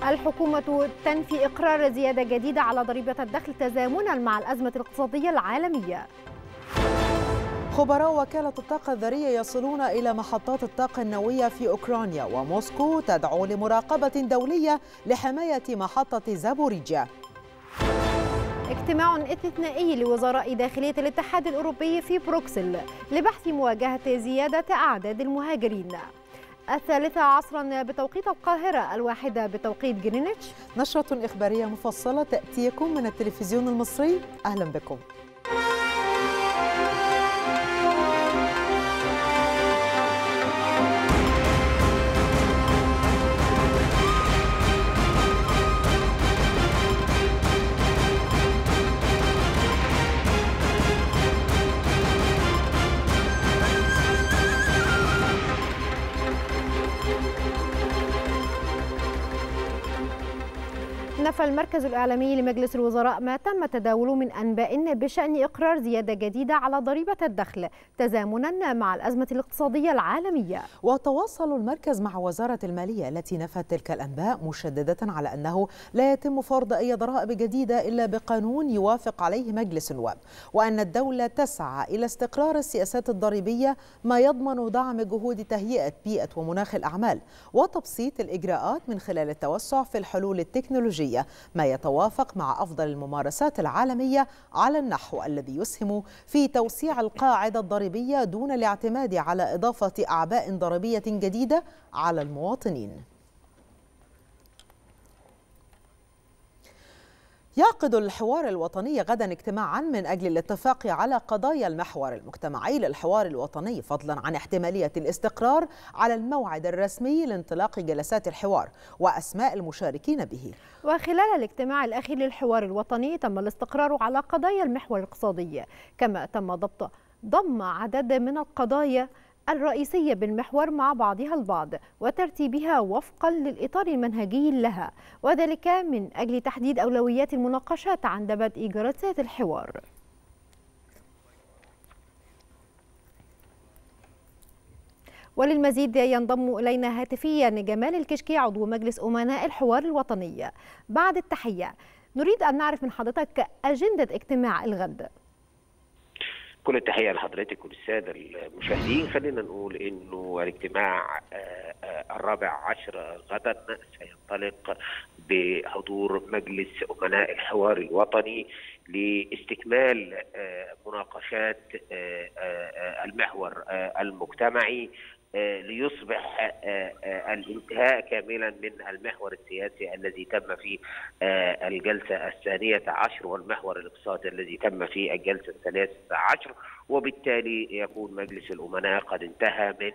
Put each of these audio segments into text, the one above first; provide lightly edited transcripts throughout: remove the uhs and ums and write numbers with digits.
الحكومة تنفي إقرار زيادة جديدة على ضريبة الدخل تزامنا مع الأزمة الاقتصادية العالمية. خبراء وكالة الطاقة الذرية يصلون إلى محطات الطاقة النووية في أوكرانيا، وموسكو تدعو لمراقبة دولية لحماية محطة زابوريجيا. اجتماع استثنائي لوزراء داخلية الاتحاد الأوروبي في بروكسل لبحث مواجهة زيادة أعداد المهاجرين. 13:00 بتوقيت القاهرة، 1 بتوقيت جرينتش. نشرة إخبارية مفصلة تأتيكم من التلفزيون المصري، أهلا بكم. نفى المركز الإعلامي لمجلس الوزراء ما تم تداوله من أنباء بشأن إقرار زيادة جديدة على ضريبة الدخل تزامنا مع الأزمة الاقتصادية العالمية. وتواصل المركز مع وزارة المالية التي نفت تلك الأنباء، مشددة على أنه لا يتم فرض أي ضرائب جديدة إلا بقانون يوافق عليه مجلس النواب، وأن الدولة تسعى إلى استقرار السياسات الضريبية ما يضمن دعم جهود تهيئة بيئة ومناخ الأعمال وتبسيط الإجراءات من خلال التوسع في الحلول التكنولوجية، ما يتوافق مع أفضل الممارسات العالمية على النحو الذي يسهم في توسيع القاعدة الضريبية دون الاعتماد على إضافة أعباء ضريبية جديدة على المواطنين. يعقد الحوار الوطني غدا اجتماعا من أجل الاتفاق على قضايا المحور المجتمعي للحوار الوطني، فضلا عن احتمالية الاستقرار على الموعد الرسمي لانطلاق جلسات الحوار وأسماء المشاركين به. وخلال الاجتماع الأخير للحوار الوطني تم الاستقرار على قضايا المحور الاقتصادي، كما تم ضم عدد من القضايا الرئيسية بالمحور مع بعضها البعض وترتيبها وفقا للإطار المنهجي لها، وذلك من أجل تحديد أولويات المناقشات عند بدء جلسات الحوار. وللمزيد ينضم إلينا هاتفيا جمال الكشكي عضو مجلس أمناء الحوار الوطني. بعد التحية نريد أن نعرف من حضرتك أجندة اجتماع الغد. كل التحية لحضرتك وللسادة المشاهدين. خلينا نقول إنه الاجتماع 14 غدا سينطلق بحضور مجلس أمناء الحوار الوطني لاستكمال مناقشات المحور المجتمعي ليصبح الانتهاء كاملا من المحور السياسي الذي تم في الجلسة 12 والمحور الاقتصادي الذي تم في الجلسة 13، وبالتالي يكون مجلس الأمناء قد انتهى من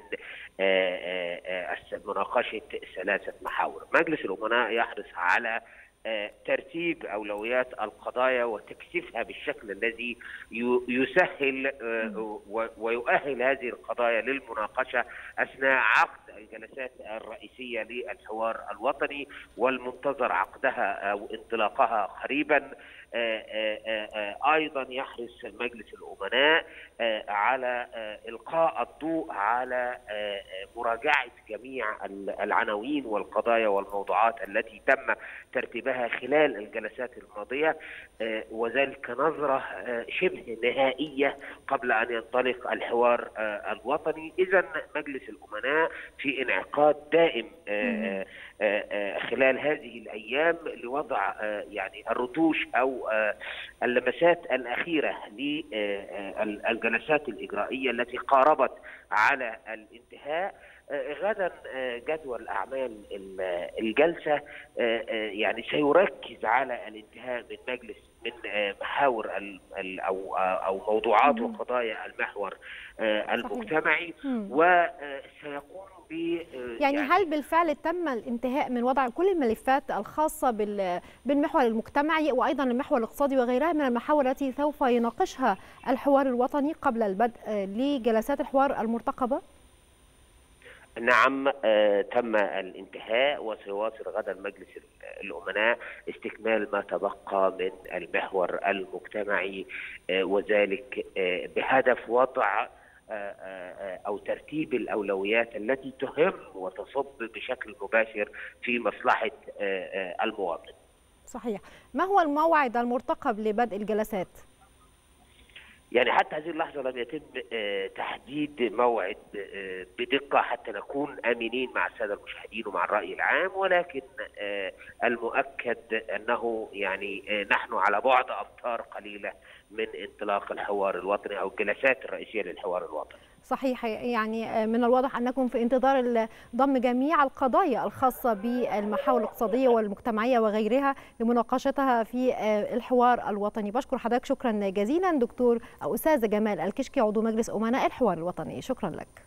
مناقشة 3 محاور. مجلس الأمناء يحرص على ترتيب أولويات القضايا وتكثيفها بالشكل الذي يسهل ويؤهل هذه القضايا للمناقشة أثناء عقد الجلسات الرئيسية للحوار الوطني، والمنتظر عقدها أو انطلاقها قريبا. أيضا يحرص مجلس الأمناء على إلقاء الضوء على مراجعة جميع العناوين والقضايا والموضوعات التي تم ترتيبها خلال الجلسات الماضية، وذلك نظرة شبه نهائية قبل أن ينطلق الحوار الوطني. إذن مجلس الأمناء في انعقاد دائم خلال هذه الأيام لوضع يعني الرتوش أو اللمسات الأخيرة للجلسات الإجرائية التي قاربت على الانتهاء. غدا جدول أعمال الجلسة يعني سيركز على الانتهاء من محاور أو موضوعات وقضايا المحور المجتمعي، وسيقوم يعني هل بالفعل تم الانتهاء من وضع كل الملفات الخاصة بالمحور المجتمعي وأيضا المحور الاقتصادي وغيرها من المحاور التي سوف يناقشها الحوار الوطني قبل البدء لجلسات الحوار المرتقبة؟ نعم، تم الانتهاء، وسيواصل غدا مجلس الأمناء استكمال ما تبقى من المحور المجتمعي، وذلك بهدف وضع أو ترتيب الأولويات التي تهم وتصب بشكل مباشر في مصلحة المواطن. صحيح. ما هو الموعد المرتقب لبدء الجلسات؟ يعني حتى هذه اللحظة لم يتم تحديد موعد بدقة حتى نكون آمنين مع السادة المشاهدين ومع الرأي العام، ولكن المؤكد أنه يعني نحن على بعد أمتار قليلة من انطلاق الحوار الوطني أو الجلسات الرئيسية للحوار الوطني. صحيح. يعني من الواضح أنكم في انتظار ضم جميع القضايا الخاصة بالمحاور الاقتصادية والمجتمعية وغيرها لمناقشتها في الحوار الوطني. بشكر حضرتك شكرا جزيلا دكتور أو أستاذ جمال الكشكي عضو مجلس أمناء الحوار الوطني. شكرا لك.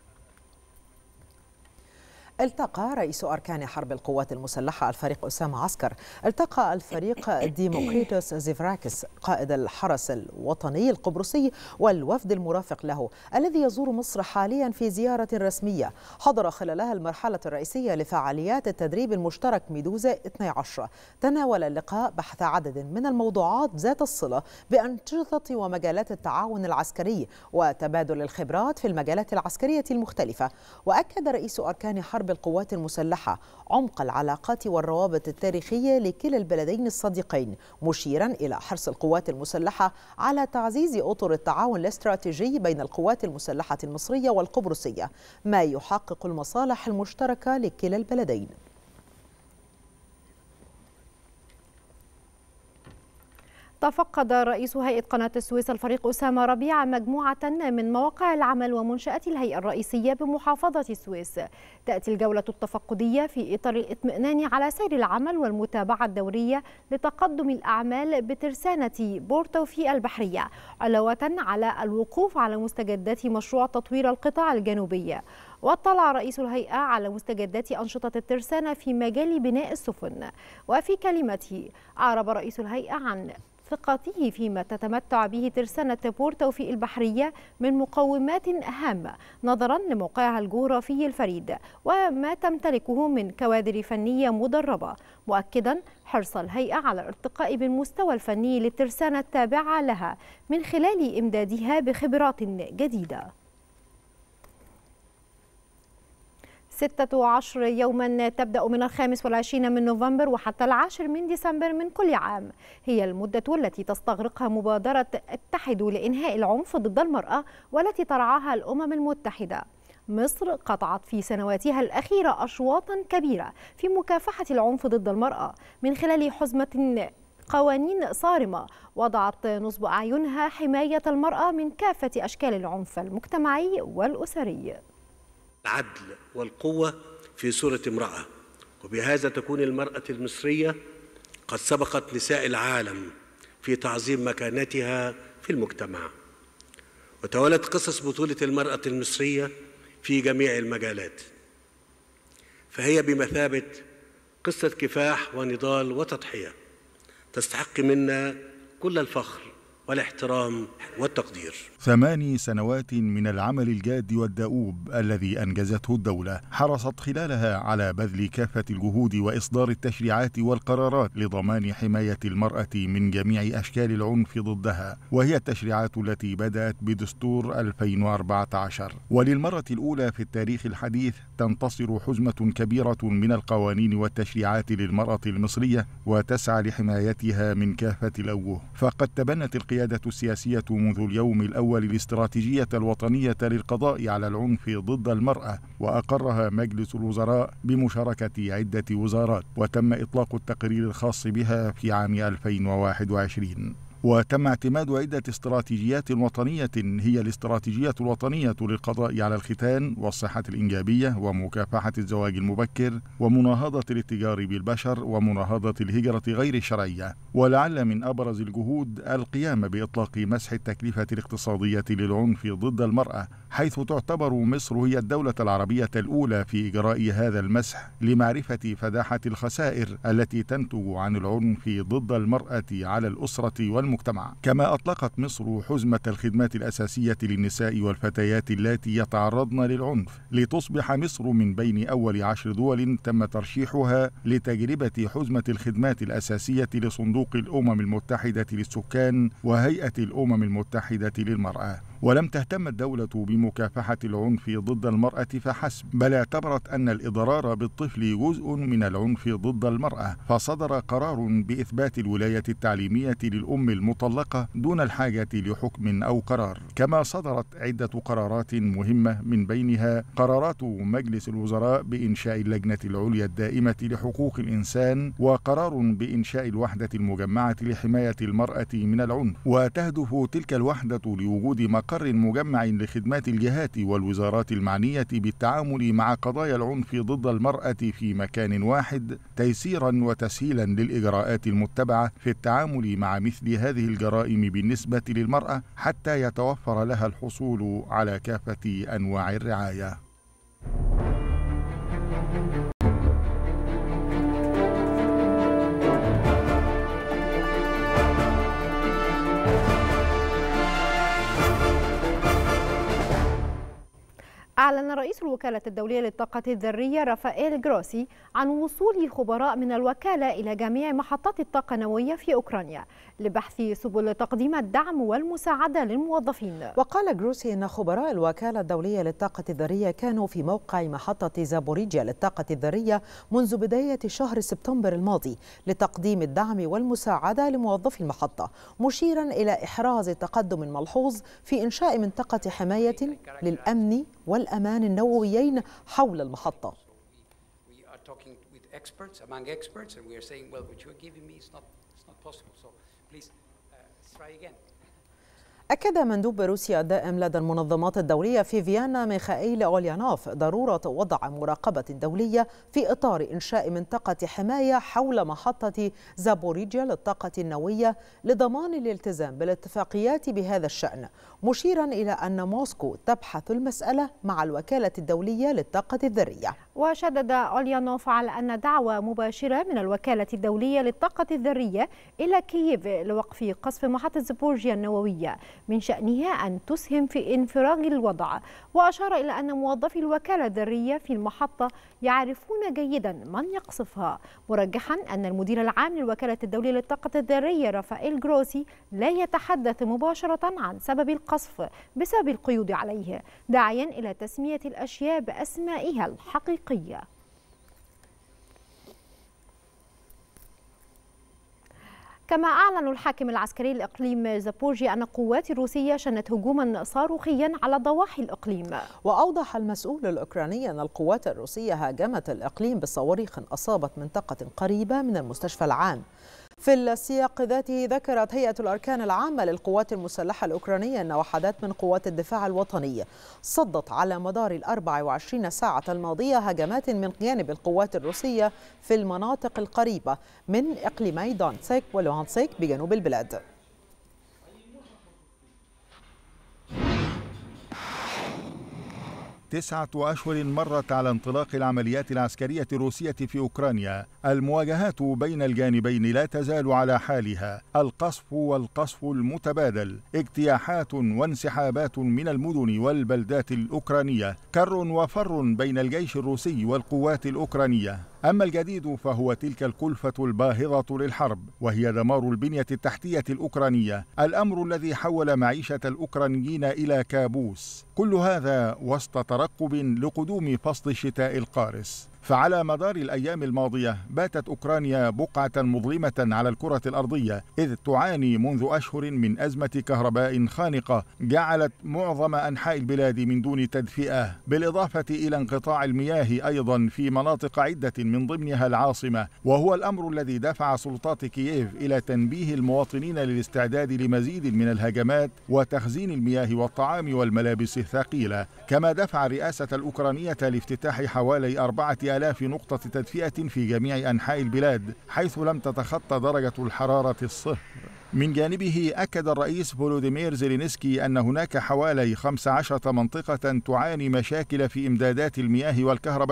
التقى رئيس أركان حرب القوات المسلحة الفريق أسامة عسكر. التقى الفريق ديموكريتوس زيفراكس قائد الحرس الوطني القبرصي والوفد المرافق له الذي يزور مصر حاليا في زيارة رسمية حضر خلالها المرحلة الرئيسية لفعاليات التدريب المشترك ميدوزا 12. تناول اللقاء بحث عدد من الموضوعات ذات الصلة بأنشطة ومجالات التعاون العسكري وتبادل الخبرات في المجالات العسكرية المختلفة. وأكد رئيس أركان حرب القوات المسلحة عمق العلاقات والروابط التاريخية لكلا البلدين الصديقين، مشيرا إلى حرص القوات المسلحة على تعزيز أطر التعاون الاستراتيجي بين القوات المسلحة المصرية والقبرصية ما يحقق المصالح المشتركة لكلا البلدين. تفقد رئيس هيئة قناة السويس الفريق أسامة ربيع مجموعة من مواقع العمل ومنشآت الهيئة الرئيسية بمحافظة السويس. تأتي الجولة التفقدية في إطار الإطمئنان على سير العمل والمتابعة الدورية لتقدم الأعمال بترسانة بورتوفيق البحرية، علاوة على الوقوف على مستجدات مشروع تطوير القطاع الجنوبي. واطلع رئيس الهيئة على مستجدات أنشطة الترسانة في مجال بناء السفن. وفي كلمته أعرب رئيس الهيئة عن ثقته فيما تتمتع به ترسانة بورتوفيق البحرية من مقومات هامة نظرا لموقعها الجغرافي الفريد وما تمتلكه من كوادر فنية مدربة، مؤكدا حرص الهيئة على الارتقاء بالمستوى الفني للترسانة التابعة لها من خلال إمدادها بخبرات جديدة. 16 يوما تبدأ من 25 من نوفمبر وحتى 10 من ديسمبر من كل عام هي المدة التي تستغرقها مبادرة اتحدوا لإنهاء العنف ضد المرأة والتي ترعاها الأمم المتحدة. مصر قطعت في سنواتها الأخيرة أشواطا كبيرة في مكافحة العنف ضد المرأة من خلال حزمة قوانين صارمة وضعت نصب أعينها حماية المرأة من كافة أشكال العنف المجتمعي والأسري. العدل والقوة في صورة امرأة، وبهذا تكون المرأة المصرية قد سبقت نساء العالم في تعظيم مكانتها في المجتمع. وتوالت قصص بطولة المرأة المصرية في جميع المجالات، فهي بمثابة قصة كفاح ونضال وتضحية تستحق منا كل الفخر والاحترام والتقدير. 8 سنوات من العمل الجاد والدؤوب الذي أنجزته الدولة، حرصت خلالها على بذل كافة الجهود وإصدار التشريعات والقرارات لضمان حماية المرأة من جميع أشكال العنف ضدها، وهي التشريعات التي بدأت بدستور 2014. وللمرة الأولى في التاريخ الحديث تنتصر حزمة كبيرة من القوانين والتشريعات للمرأة المصرية وتسعى لحمايتها من كافة الأوجه. فقد تبنت القيادة السياسية منذ اليوم الأول الاستراتيجية الوطنية للقضاء على العنف ضد المرأة، وأقرها مجلس الوزراء بمشاركة عدة وزارات، وتم إطلاق التقرير الخاص بها في عام 2021. وتم اعتماد عدة استراتيجيات وطنية هي الاستراتيجية الوطنية للقضاء على الختان والصحة الإنجابية ومكافحة الزواج المبكر ومناهضة الاتجار بالبشر ومناهضة الهجرة غير الشرعية. ولعل من أبرز الجهود القيام بإطلاق مسح التكلفة الاقتصادية للعنف ضد المرأة، حيث تعتبر مصر هي الدولة العربية الأولى في إجراء هذا المسح لمعرفة فداحة الخسائر التي تنتج عن العنف ضد المرأة على الأسرة والمجتمع. كما أطلقت مصر حزمة الخدمات الأساسية للنساء والفتيات اللاتي يتعرضن للعنف، لتصبح مصر من بين أول 10 دول تم ترشيحها لتجربة حزمة الخدمات الأساسية لصندوق الأمم المتحدة للسكان وهيئة الأمم المتحدة للمرأة. ولم تهتم الدولة بمكافحة العنف ضد المرأة فحسب، بل اعتبرت أن الإضرار بالطفل جزء من العنف ضد المرأة، فصدر قرار بإثبات الولاية التعليمية للأم المطلقة دون الحاجة لحكم أو قرار. كما صدرت عدة قرارات مهمة، من بينها قرارات مجلس الوزراء بإنشاء اللجنة العليا الدائمة لحقوق الإنسان، وقرار بإنشاء الوحدة المجمعة لحماية المرأة من العنف. وتهدف تلك الوحدة لوجود مقر مجمع لخدمات الجهات والوزارات المعنية بالتعامل مع قضايا العنف ضد المرأة في مكان واحد، تيسيرا وتسهيلا للإجراءات المتبعة في التعامل مع مثل هذه الجرائم بالنسبة للمرأة، حتى يتوفر لها الحصول على كافة أنواع الرعاية. أعلن رئيس الوكالة الدولية للطاقة الذرية رافائيل جروسي عن وصول خبراء من الوكالة إلى جميع محطات الطاقة النووية في أوكرانيا لبحث سبل تقديم الدعم والمساعدة للموظفين. وقال جروسي إن خبراء الوكالة الدولية للطاقة الذرية كانوا في موقع محطة زابوريجيا للطاقة الذرية منذ بداية شهر سبتمبر الماضي لتقديم الدعم والمساعدة لموظفي المحطة، مشيرا إلى إحراز تقدم ملحوظ في إنشاء منطقة حماية للأمن والأمان النوويين حول المحطة. أكد مندوب روسيا الدائم لدى المنظمات الدولية في فيينا ميخائيل أوليانوف ضرورة وضع مراقبة دولية في إطار إنشاء منطقة حماية حول محطة زابوريجيا للطاقة النووية لضمان الالتزام بالاتفاقيات بهذا الشأن، مشيرا إلى أن موسكو تبحث المسألة مع الوكالة الدولية للطاقة الذرية. وشدد أوليانوف على أن دعوة مباشرة من الوكالة الدولية للطاقة الذرية إلى كييف لوقف قصف محطة زابوريجيا النووية من شأنها أن تسهم في انفراج الوضع، وأشار إلى أن موظفي الوكالة الذرية في المحطة يعرفون جيدا من يقصفها، مرجحا أن المدير العام للوكالة الدولية للطاقة الذرية رافائيل جروسي لا يتحدث مباشرة عن سبب القصف بسبب القيود عليه، داعيا إلى تسمية الأشياء بأسمائها الحقيقية. كما أعلن الحاكم العسكري لإقليم زابوريجيا أن القوات الروسية شنت هجوما صاروخيا على ضواحي الإقليم. وأوضح المسؤول الأوكراني أن القوات الروسية هاجمت الإقليم بصواريخ أصابت منطقة قريبة من المستشفى العام. في السياق ذاته ذكرت هيئة الأركان العامة للقوات المسلحة الأوكرانية أن وحدات من قوات الدفاع الوطني صدت على مدار 24 ساعة الماضية هجمات من جانب القوات الروسية في المناطق القريبة من إقليمي دونتسك ولوهانسك بجنوب البلاد. 9 أشهر مرت على انطلاق العمليات العسكرية الروسية في أوكرانيا. المواجهات بين الجانبين لا تزال على حالها، القصف والقصف المتبادل، اجتياحات وانسحابات من المدن والبلدات الأوكرانية، كر وفر بين الجيش الروسي والقوات الأوكرانية. أما الجديد فهو تلك الكلفة الباهظة للحرب، وهي دمار البنية التحتية الأوكرانية، الأمر الذي حول معيشة الأوكرانيين إلى كابوس، كل هذا وسط ترقب لقدوم فصل الشتاء القارس. فعلى مدار الأيام الماضية باتت أوكرانيا بقعة مظلمة على الكرة الأرضية، إذ تعاني منذ أشهر من أزمة كهرباء خانقة جعلت معظم أنحاء البلاد من دون تدفئة، بالإضافة إلى انقطاع المياه أيضا في مناطق عدة من ضمنها العاصمة، وهو الأمر الذي دفع سلطات كييف إلى تنبيه المواطنين للاستعداد لمزيد من الهجمات وتخزين المياه والطعام والملابس الثقيلة. كما دفع الرئاسة الأوكرانية لافتتاح حوالي 4000 نقطة تدفئة في جميع أنحاء البلاد، حيث لم تتخطى درجة الحرارة الصفر. من جانبه أكد الرئيس فولوديمير زيلينسكي أن هناك حوالي 15 منطقة تعاني مشاكل في إمدادات المياه والكهرباء،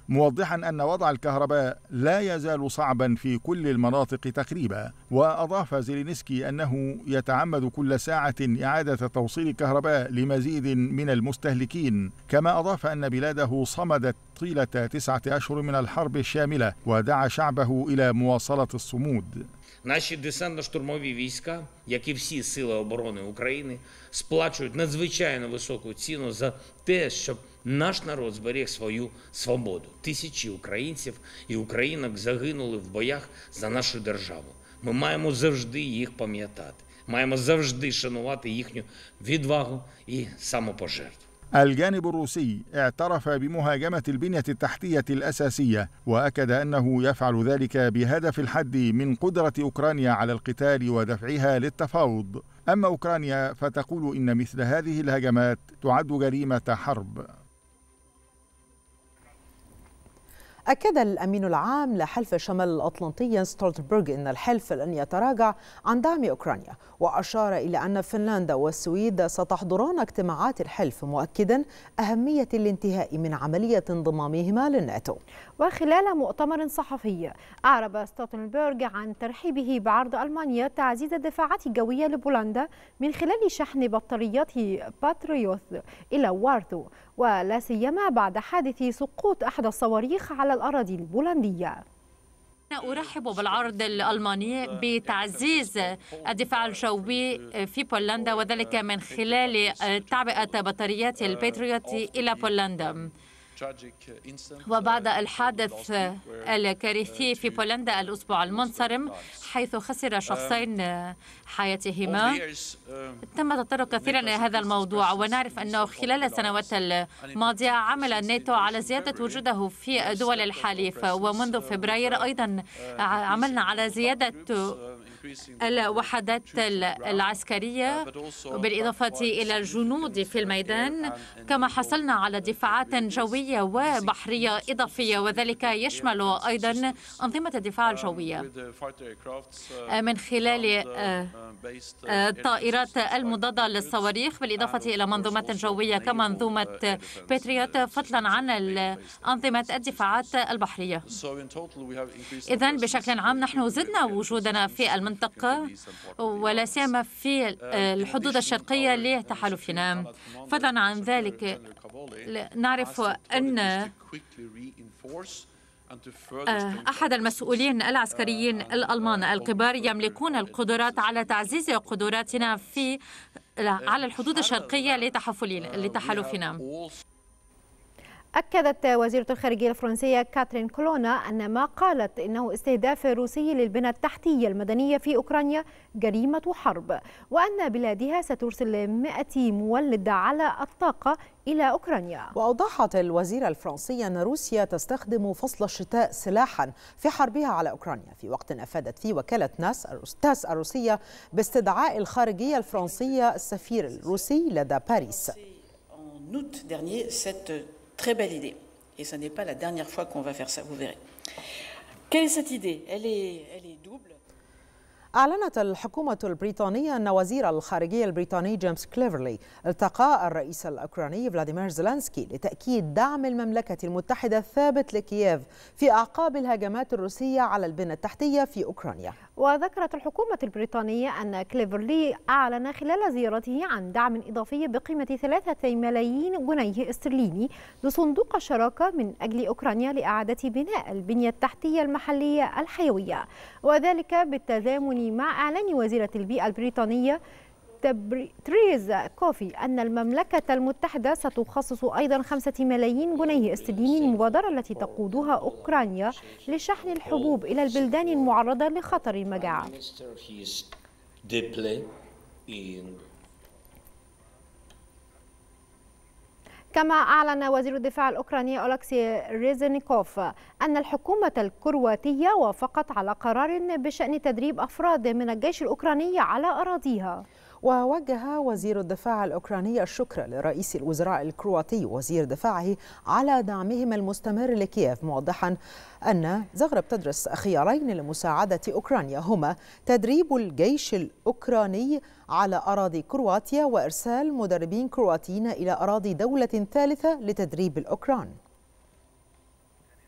موضحا أن وضع الكهرباء لا يزال صعبا في كل المناطق تقريبا. وأضاف زيلينسكي أنه يتعمد كل ساعة إعادة توصيل الكهرباء لمزيد من المستهلكين، كما أضاف أن بلاده صمدت طيلة 9 أشهر من الحرب الشاملة ودعا شعبه إلى مواصلة الصمود. Наші десантно-штурмові війська, як і всі сили оборони України, сплачують надзвичайно високу ціну за те, щоб наш народ зберіг свою свободу. Тисячі українців і українок загинули в боях за нашу державу. Ми маємо завжди їх пам'ятати, маємо завжди шанувати їхню відвагу і самопожертву. الجانب الروسي اعترف بمهاجمة البنية التحتية الأساسية، وأكد أنه يفعل ذلك بهدف الحد من قدرة أوكرانيا على القتال ودفعها للتفاوض. أما أوكرانيا فتقول إن مثل هذه الهجمات تعد جريمة حرب. أكد الأمين العام لحلف شمال الأطلنطي يانس ستولتنبرغ أن الحلف لن يتراجع عن دعم أوكرانيا، وأشار إلى أن فنلندا والسويد ستحضران اجتماعات الحلف، مؤكدا أهمية الانتهاء من عملية انضمامهما للناتو. وخلال مؤتمر صحفي أعرب ستولتنبرغ عن ترحيبه بعرض ألمانيا تعزيز الدفاعات الجوية لبولندا من خلال شحن بطاريات باتريوت إلى وارثو، ولا سيما بعد حادث سقوط أحد الصواريخ على الأراضي البولندية. أرحب بالعرض الألماني بتعزيز الدفاع الجوي في بولندا، وذلك من خلال تعبئة بطاريات الباتريوت إلى بولندا. وبعد الحادث الكارثي في بولندا الأسبوع المنصرم حيث خسر شخصين حياتهما، تم التطرق كثيرا إلى هذا الموضوع، ونعرف أنه خلال السنوات الماضية عمل الناتو على زيادة وجوده في دول الحليف، ومنذ فبراير أيضا عملنا على زيادة الوحدات العسكرية بالإضافة إلى الجنود في الميدان، كما حصلنا على دفاعات جوية وبحرية إضافية، وذلك يشمل أيضا أنظمة الدفاع الجوية من خلال الطائرات المضادة للصواريخ، بالإضافة إلى منظومات جوية كمنظومة باتريوت، فضلا عن أنظمة الدفاعات البحرية. إذن بشكل عام نحن زدنا وجودنا في المنطقة ولا سيما في الحدود الشرقية لتحالفنا. فضلا عن ذلك نعرف أن أحد المسؤولين العسكريين الألمان الكبار يملكون القدرات على تعزيز قدراتنا على الحدود الشرقية لتحالفنا. أكدت وزيرة الخارجية الفرنسية كاترين كولونا أن ما قالت إنه استهداف روسي للبنى التحتية المدنية في أوكرانيا جريمة حرب، وأن بلادها سترسل 100 مولد على الطاقة إلى أوكرانيا. وأوضحت الوزيرة الفرنسية أن روسيا تستخدم فصل الشتاء سلاحا في حربها على أوكرانيا، في وقت أفادت فيه وكالة تاس الروسية باستدعاء الخارجية الفرنسية السفير الروسي لدى باريس. Très belle idée. Et ce n'est pas la dernière fois qu'on va faire ça, vous verrez. Quelle est cette idée ? Elle est double. أعلنت الحكومة البريطانية أن وزير الخارجية البريطاني جيمس كليفرلي التقى الرئيس الأوكراني فلاديمير زيلينسكي لتأكيد دعم المملكة المتحدة الثابت لكييف في أعقاب الهجمات الروسية على البنى التحتية في أوكرانيا. وذكرت الحكومة البريطانية أن كليفرلي أعلن خلال زيارته عن دعم إضافي بقيمة 3 ملايين جنيه استرليني لصندوق الشراكة من أجل أوكرانيا لإعادة بناء البنية التحتية المحلية الحيوية، وذلك بالتزامن مع إعلان وزيرة البيئة البريطانية تريزا كوفي أن المملكة المتحدة ستخصص أيضا 5 ملايين جنيه استرليني للمبادرة التي تقودها أوكرانيا لشحن الحبوب إلى البلدان المعرضة لخطر المجاعة. كما أعلن وزير الدفاع الأوكراني أولكسي ريزنيكوف أن الحكومة الكرواتية وافقت على قرار بشأن تدريب أفراد من الجيش الأوكراني على أراضيها. ووجه وزير الدفاع الأوكراني الشكر لرئيس الوزراء الكرواتي ووزير دفاعه على دعمهم المستمر لكييف، موضحا أن زغرب تدرس خيارين لمساعدة أوكرانيا هما تدريب الجيش الأوكراني على أراضي كرواتيا وإرسال مدربين كرواتيين إلى أراضي دولة ثالثة لتدريب الأوكران.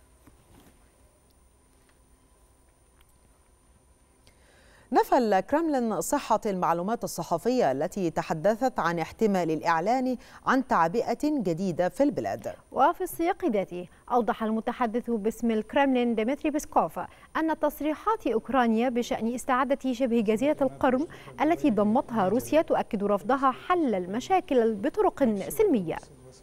نفى الكرملين صحة المعلومات الصحفية التي تحدثت عن احتمال الإعلان عن تعبئة جديدة في البلاد. وفي السياق ذاته أوضح المتحدث باسم الكرملين ديمتري بيسكوف أن تصريحات أوكرانيا بشأن استعادة شبه جزيرة القرم التي ضمتها روسيا تؤكد رفضها حل المشاكل بطرق سلمية.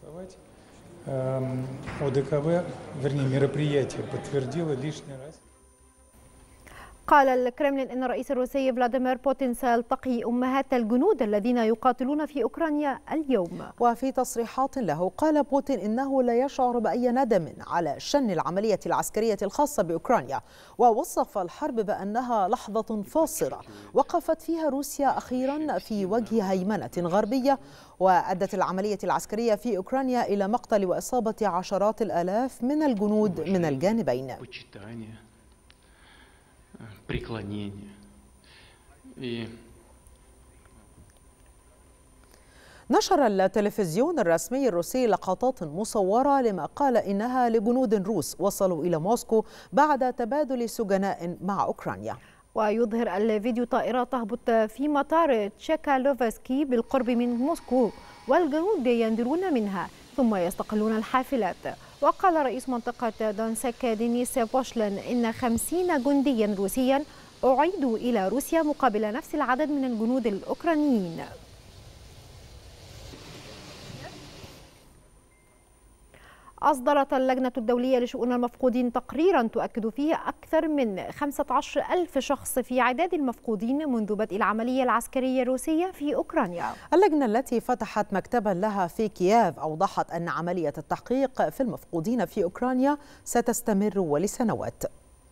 قال الكرملين إن الرئيس الروسي فلاديمير بوتين سيلتقي أمهات الجنود الذين يقاتلون في أوكرانيا اليوم. وفي تصريحات له قال بوتين إنه لا يشعر بأي ندم على شن العملية العسكرية الخاصة بأوكرانيا، ووصف الحرب بأنها لحظة فاصلة وقفت فيها روسيا أخيرا في وجه هيمنة غربية، وأدت العملية العسكرية في أوكرانيا إلى مقتل وإصابة عشرات الآلاف من الجنود من الجانبين. نشر التلفزيون الرسمي الروسي لقطات مصورة لما قال إنها لجنود روس وصلوا إلى موسكو بعد تبادل سجناء مع أوكرانيا. ويظهر الفيديو طائرة تهبط في مطار تشيكالوفسكي بالقرب من موسكو والجنود ينزلون منها ثم يستقلون الحافلات. وقال رئيس منطقة دونسك دينيس بوشلين إن 50 جنديا روسيا أعيدوا إلى روسيا مقابل نفس العدد من الجنود الأوكرانيين. أصدرت اللجنة الدولية لشؤون المفقودين تقريرا تؤكد فيه أكثر من 15,000 شخص في عداد المفقودين منذ بدء العملية العسكرية الروسية في أوكرانيا. اللجنة التي فتحت مكتبا لها في كييف أوضحت أن عملية التحقيق في المفقودين في أوكرانيا ستستمر ولسنوات.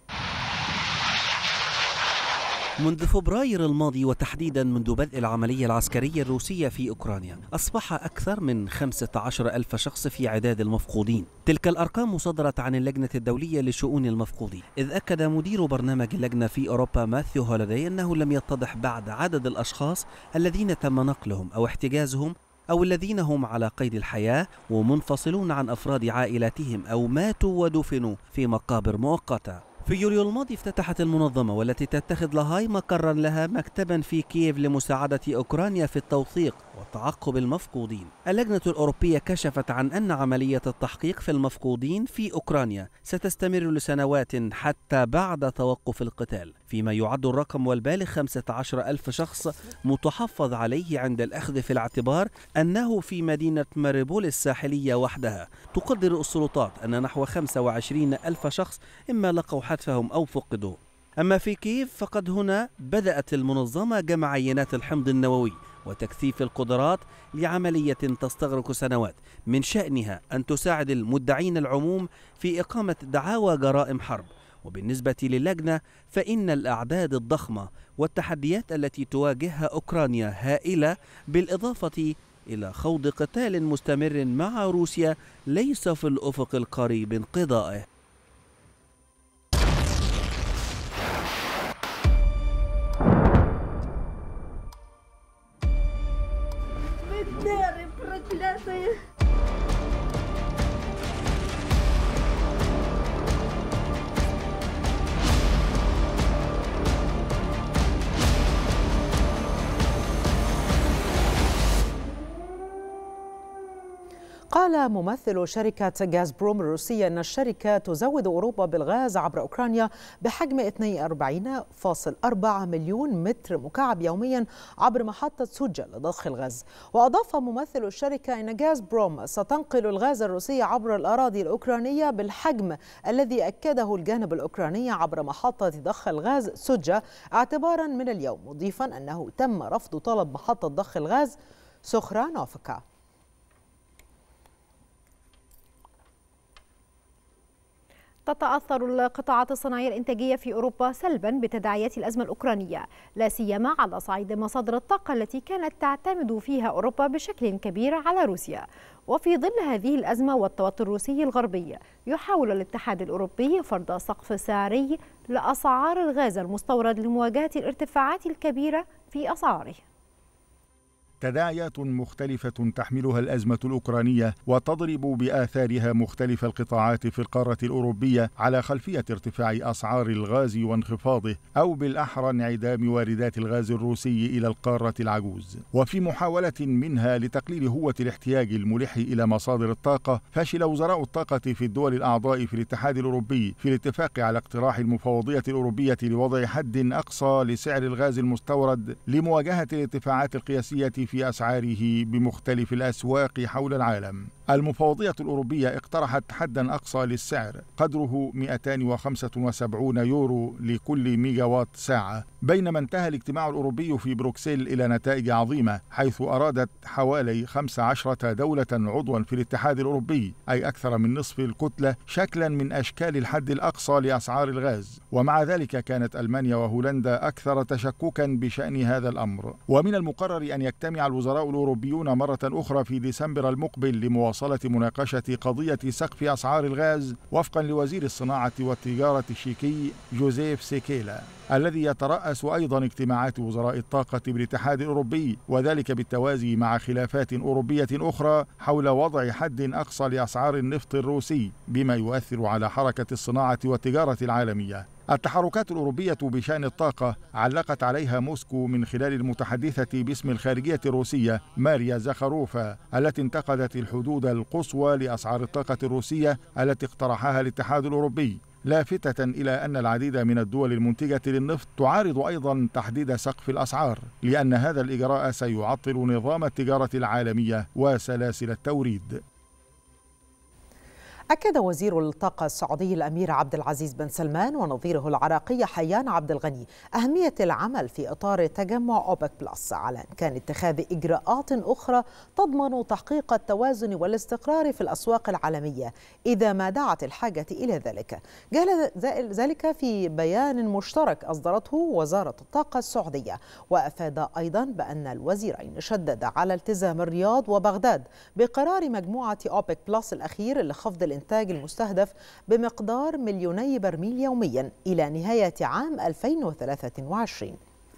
منذ فبراير الماضي وتحديدا منذ بدء العملية العسكرية الروسية في أوكرانيا أصبح أكثر من 15,000 شخص في عداد المفقودين. تلك الأرقام صدرت عن اللجنة الدولية لشؤون المفقودين، إذ أكد مدير برنامج اللجنة في أوروبا ماثيو هوليداي أنه لم يتضح بعد عدد الأشخاص الذين تم نقلهم أو احتجازهم أو الذين هم على قيد الحياة ومنفصلون عن أفراد عائلاتهم أو ماتوا ودفنوا في مقابر مؤقتة. في يوليو الماضي افتتحت المنظمة والتي تتخذ لاهاي مقرا لها مكتبا في كييف لمساعدة أوكرانيا في التوثيق وتعقب المفقودين. اللجنة الأوروبية كشفت عن أن عملية التحقيق في المفقودين في أوكرانيا ستستمر لسنوات حتى بعد توقف القتال، فيما يعد الرقم والبالغ 15,000 شخص متحفظ عليه عند الأخذ في الاعتبار أنه في مدينة ماريبول الساحلية وحدها تقدر السلطات أن نحو 25,000 شخص إما لقوا حتفهم أو فقدوا. أما في كييف فقد هنا بدأت المنظمة جمع عينات الحمض النووي وتكثيف القدرات لعملية تستغرق سنوات من شأنها أن تساعد المدعين العموم في إقامة دعاوى جرائم حرب. وبالنسبة للجنة فإن الأعداد الضخمة والتحديات التي تواجهها أوكرانيا هائلة، بالإضافة إلى خوض قتال مستمر مع روسيا ليس في الأفق القريب انقضائه. قال ممثل شركة غازبروم الروسية أن الشركة تزود أوروبا بالغاز عبر أوكرانيا بحجم 42.4 مليون متر مكعب يوميا عبر محطة سوجا لضخ الغاز. وأضاف ممثل الشركة أن غازبروم ستنقل الغاز الروسي عبر الأراضي الأوكرانية بالحجم الذي أكده الجانب الأوكراني عبر محطة ضخ الغاز سوجا اعتبارا من اليوم، مضيفا أنه تم رفض طلب محطة ضخ الغاز سخرانوفكا. تتأثر القطاعات الصناعية الإنتاجية في أوروبا سلبا بتداعيات الأزمة الأوكرانية، لا سيما على صعيد مصادر الطاقة التي كانت تعتمد فيها أوروبا بشكل كبير على روسيا. وفي ظل هذه الأزمة والتوتر الروسي الغربي، يحاول الاتحاد الأوروبي فرض سقف سعري لأسعار الغاز المستورد لمواجهة الارتفاعات الكبيرة في أسعاره. تداعيات مختلفة تحملها الأزمة الأوكرانية وتضرب بآثارها مختلف القطاعات في القارة الأوروبية على خلفية ارتفاع أسعار الغاز وانخفاضه، أو بالأحرى انعدام واردات الغاز الروسي إلى القارة العجوز. وفي محاولة منها لتقليل هوة الاحتياج الملح إلى مصادر الطاقة، فشل وزراء الطاقة في الدول الأعضاء في الاتحاد الأوروبي في الاتفاق على اقتراح المفوضية الأوروبية لوضع حد أقصى لسعر الغاز المستورد لمواجهة الارتفاعات القياسية في أسعاره بمختلف الأسواق حول العالم. المفوضية الأوروبية اقترحت حدا أقصى للسعر قدره 275 يورو لكل ميجاوات ساعة، بينما انتهى الاجتماع الأوروبي في بروكسل إلى نتائج عظيمة، حيث أرادت حوالي 15 دولة عضوا في الاتحاد الأوروبي، أي أكثر من نصف الكتلة، شكلا من أشكال الحد الأقصى لأسعار الغاز. ومع ذلك كانت ألمانيا وهولندا أكثر تشككا بشأن هذا الأمر. ومن المقرر أن يجتمع الوزراء الأوروبيون مرة أخرى في ديسمبر المقبل لمواصلة مناقشة قضية سقف أسعار الغاز، وفقا لوزير الصناعة والتجارة الشيكي جوزيف سيكيلا، الذي يترأس أيضا اجتماعات وزراء الطاقة بالاتحاد الأوروبي، وذلك بالتوازي مع خلافات أوروبية أخرى حول وضع حد أقصى لأسعار النفط الروسي، بما يؤثر على حركة الصناعة والتجارة العالمية. التحركات الأوروبية بشأن الطاقة علقت عليها موسكو من خلال المتحدثة باسم الخارجية الروسية ماريا زخاروفا، التي انتقدت الحدود القصوى لأسعار الطاقة الروسية التي اقترحها الاتحاد الأوروبي، لافتة إلى أن العديد من الدول المنتجة للنفط تعارض أيضا تحديد سقف الأسعار، لأن هذا الإجراء سيعطل نظام التجارة العالمية وسلاسل التوريد. أكد وزير الطاقة السعودي الأمير عبد العزيز بن سلمان ونظيره العراقي حيان عبد الغني أهمية العمل في إطار تجمع أوبك بلس على إمكان اتخاذ إجراءات أخرى تضمن تحقيق التوازن والاستقرار في الأسواق العالمية إذا ما دعت الحاجة إلى ذلك. قال ذلك في بيان مشترك أصدرته وزارة الطاقة السعودية، وأفاد أيضا بأن الوزيرين شدد على التزام الرياض وبغداد بقرار مجموعة أوبك بلس الأخير لخفض الإنتاج المستهدف بمقدار 2,000,000 برميل يوميا إلى نهاية عام 2023.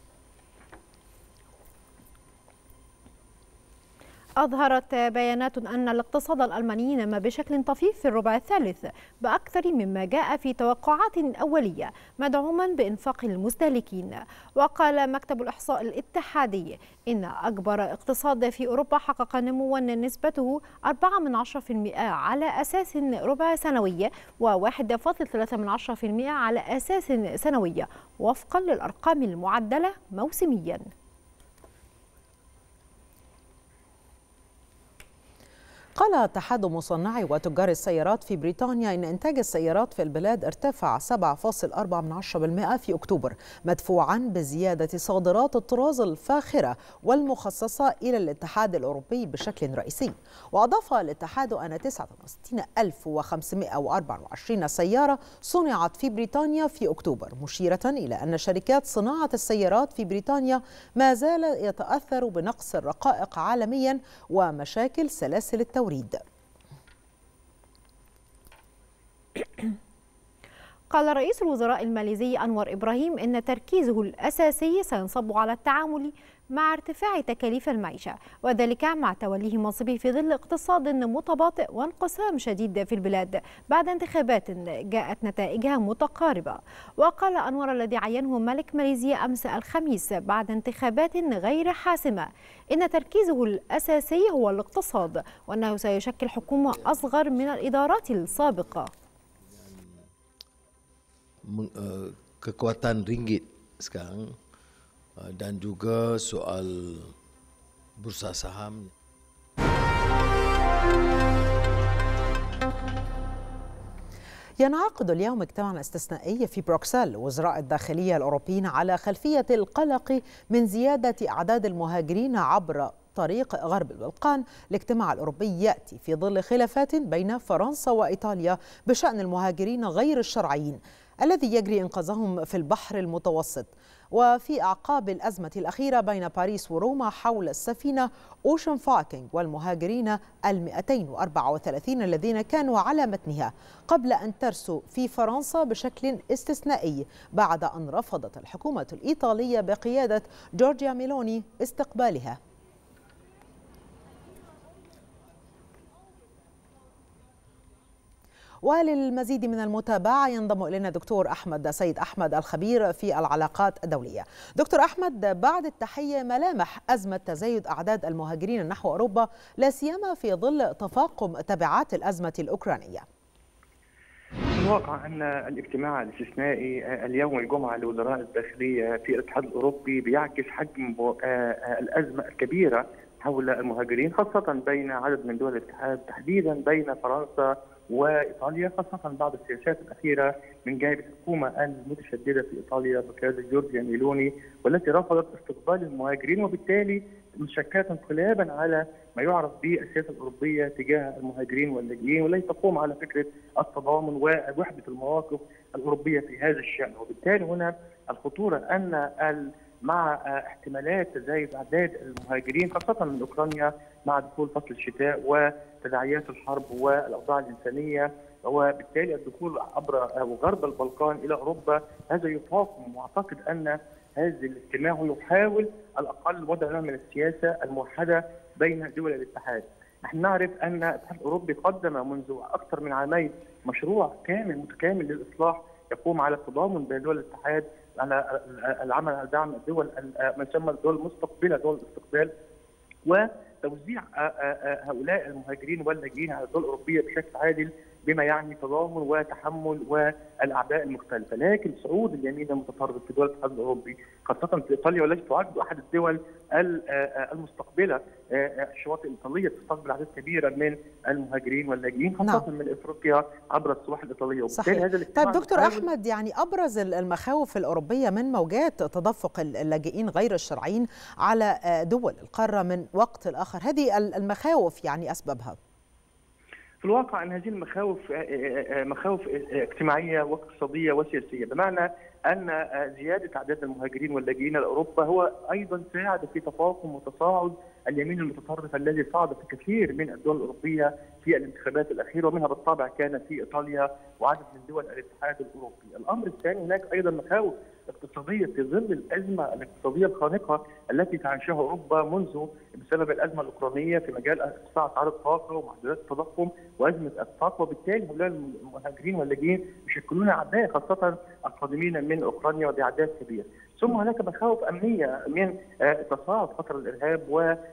أظهرت بيانات أن الاقتصاد الألماني نما بشكل طفيف في الربع الثالث بأكثر مما جاء في توقعات أولية، مدعوما بإنفاق المستهلكين. وقال مكتب الإحصاء الاتحادي إن أكبر اقتصاد في أوروبا حقق نموا نسبته 4% على أساس ربع سنوي و1.3% على أساس سنوي، وفقا للأرقام المعدلة موسميا. قال اتحاد مصنعي وتجار السيارات في بريطانيا إن إنتاج السيارات في البلاد ارتفع 7.4% في أكتوبر، مدفوعا بزيادة صادرات الطراز الفاخرة والمخصصة إلى الاتحاد الأوروبي بشكل رئيسي. وأضاف الاتحاد أن 69,524 سيارة صنعت في بريطانيا في أكتوبر، مشيرة إلى أن شركات صناعة السيارات في بريطانيا ما زال يتأثر بنقص الرقائق عالميا ومشاكل سلاسل التوريد. قال رئيس الوزراء الماليزي أنور إبراهيم إن تركيزه الأساسي سينصب على التعامل مع ارتفاع تكاليف المعيشة، وذلك مع توليه منصبه في ظل اقتصاد متباطئ وانقسام شديد في البلاد بعد انتخابات جاءت نتائجها متقاربة. وقال أنور الذي عينه ملك ماليزيا أمس الخميس بعد انتخابات غير حاسمة إن تركيزه الأساسي هو الاقتصاد، وأنه سيشكل حكومة أصغر من الإدارات السابقة. Kekuatan ringgit sekarang dan juga soal bursa saham. ينعقد اليوم اجتماع استثنائي في بروكسل وزراء الداخلية الأوروبيين على خلفية القلق من زيادة أعداد المهاجرين عبر طريق غرب البلقان. الاجتماع الأوروبي يأتي في ظل خلافات بين فرنسا وإيطاليا بشأن المهاجرين غير الشرعيين الذي يجري إنقاذهم في البحر المتوسط، وفي أعقاب الأزمة الأخيرة بين باريس وروما حول السفينة أوشن فايكنج والمهاجرين 234 الذين كانوا على متنها قبل أن ترسو في فرنسا بشكل استثنائي بعد أن رفضت الحكومة الإيطالية بقيادة جورجيا ميلوني استقبالها. وللمزيد من المتابعة ينضم إلينا دكتور أحمد سيد أحمد الخبير في العلاقات الدولية. دكتور أحمد، بعد التحية، ملامح أزمة تزايد أعداد المهاجرين نحو أوروبا لا سيما في ظل تفاقم تبعات الأزمة الأوكرانية؟ في الواقع أن الاجتماع الاستثنائي اليوم الجمعة لوزراء الداخلية في الاتحاد الأوروبي بيعكس حجم الأزمة الكبيرة حول المهاجرين، خاصة بين عدد من دول الاتحاد، تحديدا بين فرنسا وإيطاليا، خاصة بعد السياسات الأخيرة من جانب الحكومة المتشددة في إيطاليا بقيادة جورجيا ميلوني، والتي رفضت استقبال المهاجرين، وبالتالي مشكلة انقلابا على ما يعرف بالسياسة الأوروبية تجاه المهاجرين واللاجئين، والتي تقوم على فكرة التضامن ووحدة المواقف الأوروبية في هذا الشأن. وبالتالي هنا الخطورة أن مع احتمالات تزايد أعداد المهاجرين خاصة من أوكرانيا مع دخول فصل الشتاء وتداعيات الحرب والأوضاع الإنسانية، وبالتالي الدخول عبر غرب البلقان إلى أوروبا هذا يفاقم. وأعتقد أن هذا الاجتماع يحاول على الأقل وضع نوع من السياسة الموحدة بين دول الاتحاد. نحن نعرف أن الاتحاد الأوروبي قدم منذ أكثر من عامين مشروع متكامل للإصلاح يقوم على التضامن بين دول الاتحاد، على العمل على دعم الدول ما يسمى الدول المستقبله، دول الاستقبال، وتوزيع هؤلاء المهاجرين واللاجئين على الدول الاوروبيه بشكل عادل بما يعني تضامن وتحمل والاعباء المختلفه. لكن صعود اليمين المتطرف في دول الاتحاد الاوروبي خاصه في ايطاليا، والتي تعد احد الدول المستقبله، الشواطئ الايطاليه تستقبل اعداد كبيره من المهاجرين واللاجئين خاصه من افريقيا عبر السواحل الايطاليه. صحيح. طيب دكتور احمد، يعني ابرز المخاوف الاوروبيه من موجات تدفق اللاجئين غير الشرعيين على دول القاره من وقت لاخر، هذه المخاوف يعني اسبابها؟ في الواقع ان هذه المخاوف مخاوف اجتماعيه واقتصاديه وسياسيه، بمعنى ان زياده اعداد المهاجرين واللاجئين لاوروبا هو ايضا ساعد في تفاقم وتصاعد اليمين المتطرف الذي صعد في كثير من الدول الاوروبيه في الانتخابات الاخيره، ومنها بالطبع كان في ايطاليا وعدد من دول الاتحاد الاوروبي. الامر الثاني، هناك ايضا مخاوف اقتصاديه في ظل الازمه الاقتصاديه الخانقه التي تعيشها اوروبا منذ بسبب الازمه الاوكرانيه في مجال ارتفاع اسعار الطاقه ومعدلات التضخم وازمه الطاقه، وبالتالي هؤلاء المهاجرين واللاجئين يشكلون اعباء خاصه القادمين من اوكرانيا وباعداد كبيره. ثم هناك مخاوف امنيه من تصاعد خطر الارهاب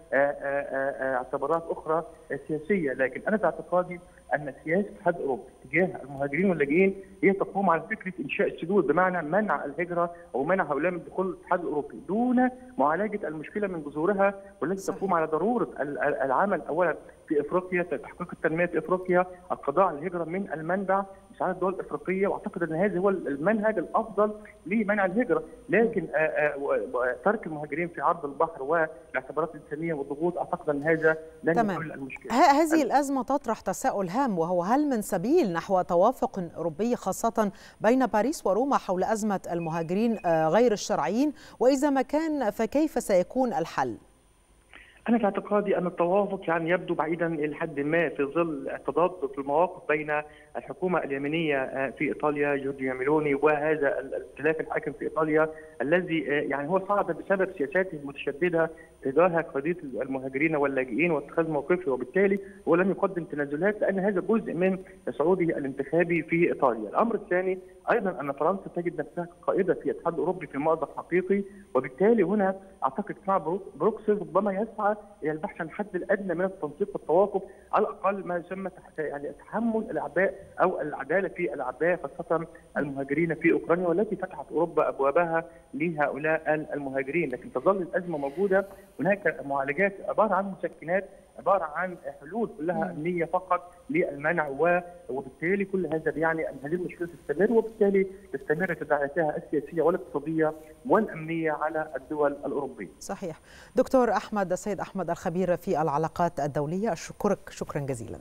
واعتبارات اخرى سياسيه، لكن انا في اعتقادي ان سياسه الاتحاد الاوروبي تجاه المهاجرين واللاجئين هي تقوم على فكره انشاء السدود، بمعنى منع الهجره او منع هؤلاء من دخول الاتحاد الاوروبي دون معالجه المشكله من جذورها، والتي تقوم على ضروره العمل اولا في افريقيا، تحقيق التنميه في افريقيا، القضاء على الهجره من المنبع، مساعده الدول الافريقيه، واعتقد ان هذا هو المنهج الافضل لمنع الهجره، لكن ترك المهاجرين في عرض البحر والاعتبارات الانسانيه والضغوط اعتقد ان هذا لن يحل المشكله. هذه الازمه تطرح تساؤل هام، وهو هل من سبيل نحو توافق اوروبي خاصه بين باريس وروما حول ازمه المهاجرين غير الشرعيين؟ واذا ما كان فكيف سيكون الحل؟ أنا في اعتقادي أن التوافق يعني يبدو بعيدا إلى حد ما في ظل التضاد في المواقف بين الحكومة اليمينية في إيطاليا جورجيا ميلوني وهذا الائتلاف الحاكم في إيطاليا الذي يعني هو صعد بسبب سياساته المتشددة تجاه قضية المهاجرين واللاجئين واتخاذ موقفه، وبالتالي هو لم يقدم تنازلات لأن هذا جزء من صعوده الانتخابي في إيطاليا. الأمر الثاني أيضا أن فرنسا تجد نفسها قائدة في الاتحاد الأوروبي في مأزق حقيقي، وبالتالي هنا أعتقد اجتماع بروكسل ربما يسعى إلى البحث عن الحد الأدنى من التنسيق والتوافق، على الأقل ما يسمى يعني تحمل الأعباء أو العدالة في الأعباء خاصة المهاجرين في أوكرانيا، والتي فتحت أوروبا أبوابها لهؤلاء المهاجرين، لكن تظل الأزمة موجودة. هناك معالجات عبارة عن مسكنات، عبارة عن حلول كلها أمنية فقط للمنع، وبالتالي كل هذا يعني أن هذه المشكلة تستمر، وبالتالي تستمر تداعياتها السياسية والاقتصادية والأمنية على الدول الأوروبية. صحيح. دكتور أحمد السيد أحمد الخبير في العلاقات الدولية، أشكرك شكرا جزيلا.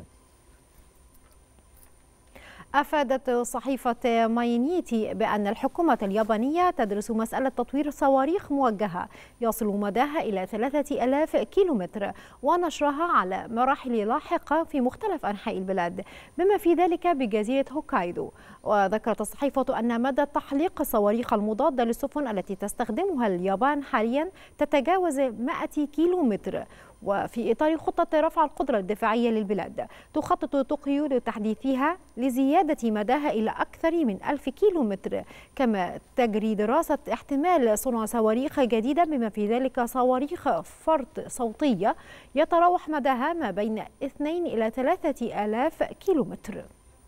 أفادت صحيفة ماينيتي بأن الحكومة اليابانية تدرس مسألة تطوير صواريخ موجهة يصل مداها إلى 3000 كيلومتر ونشرها على مراحل لاحقة في مختلف أنحاء البلاد بما في ذلك بجزيرة هوكايدو. وذكرت الصحيفة أن مدى تحليق الصواريخ المضادة للسفن التي تستخدمها اليابان حاليا تتجاوز 100 كيلومتر، وفي إطار خطة رفع القدرة الدفاعية للبلاد تخطط طوكيو لتحديثها لزيادة مداها إلى أكثر من 1000 كيلومتر، كما تجري دراسة احتمال صنع صواريخ جديدة بما في ذلك صواريخ فرط صوتية يتراوح مداها ما بين 2 إلى 3000 كيلومتر.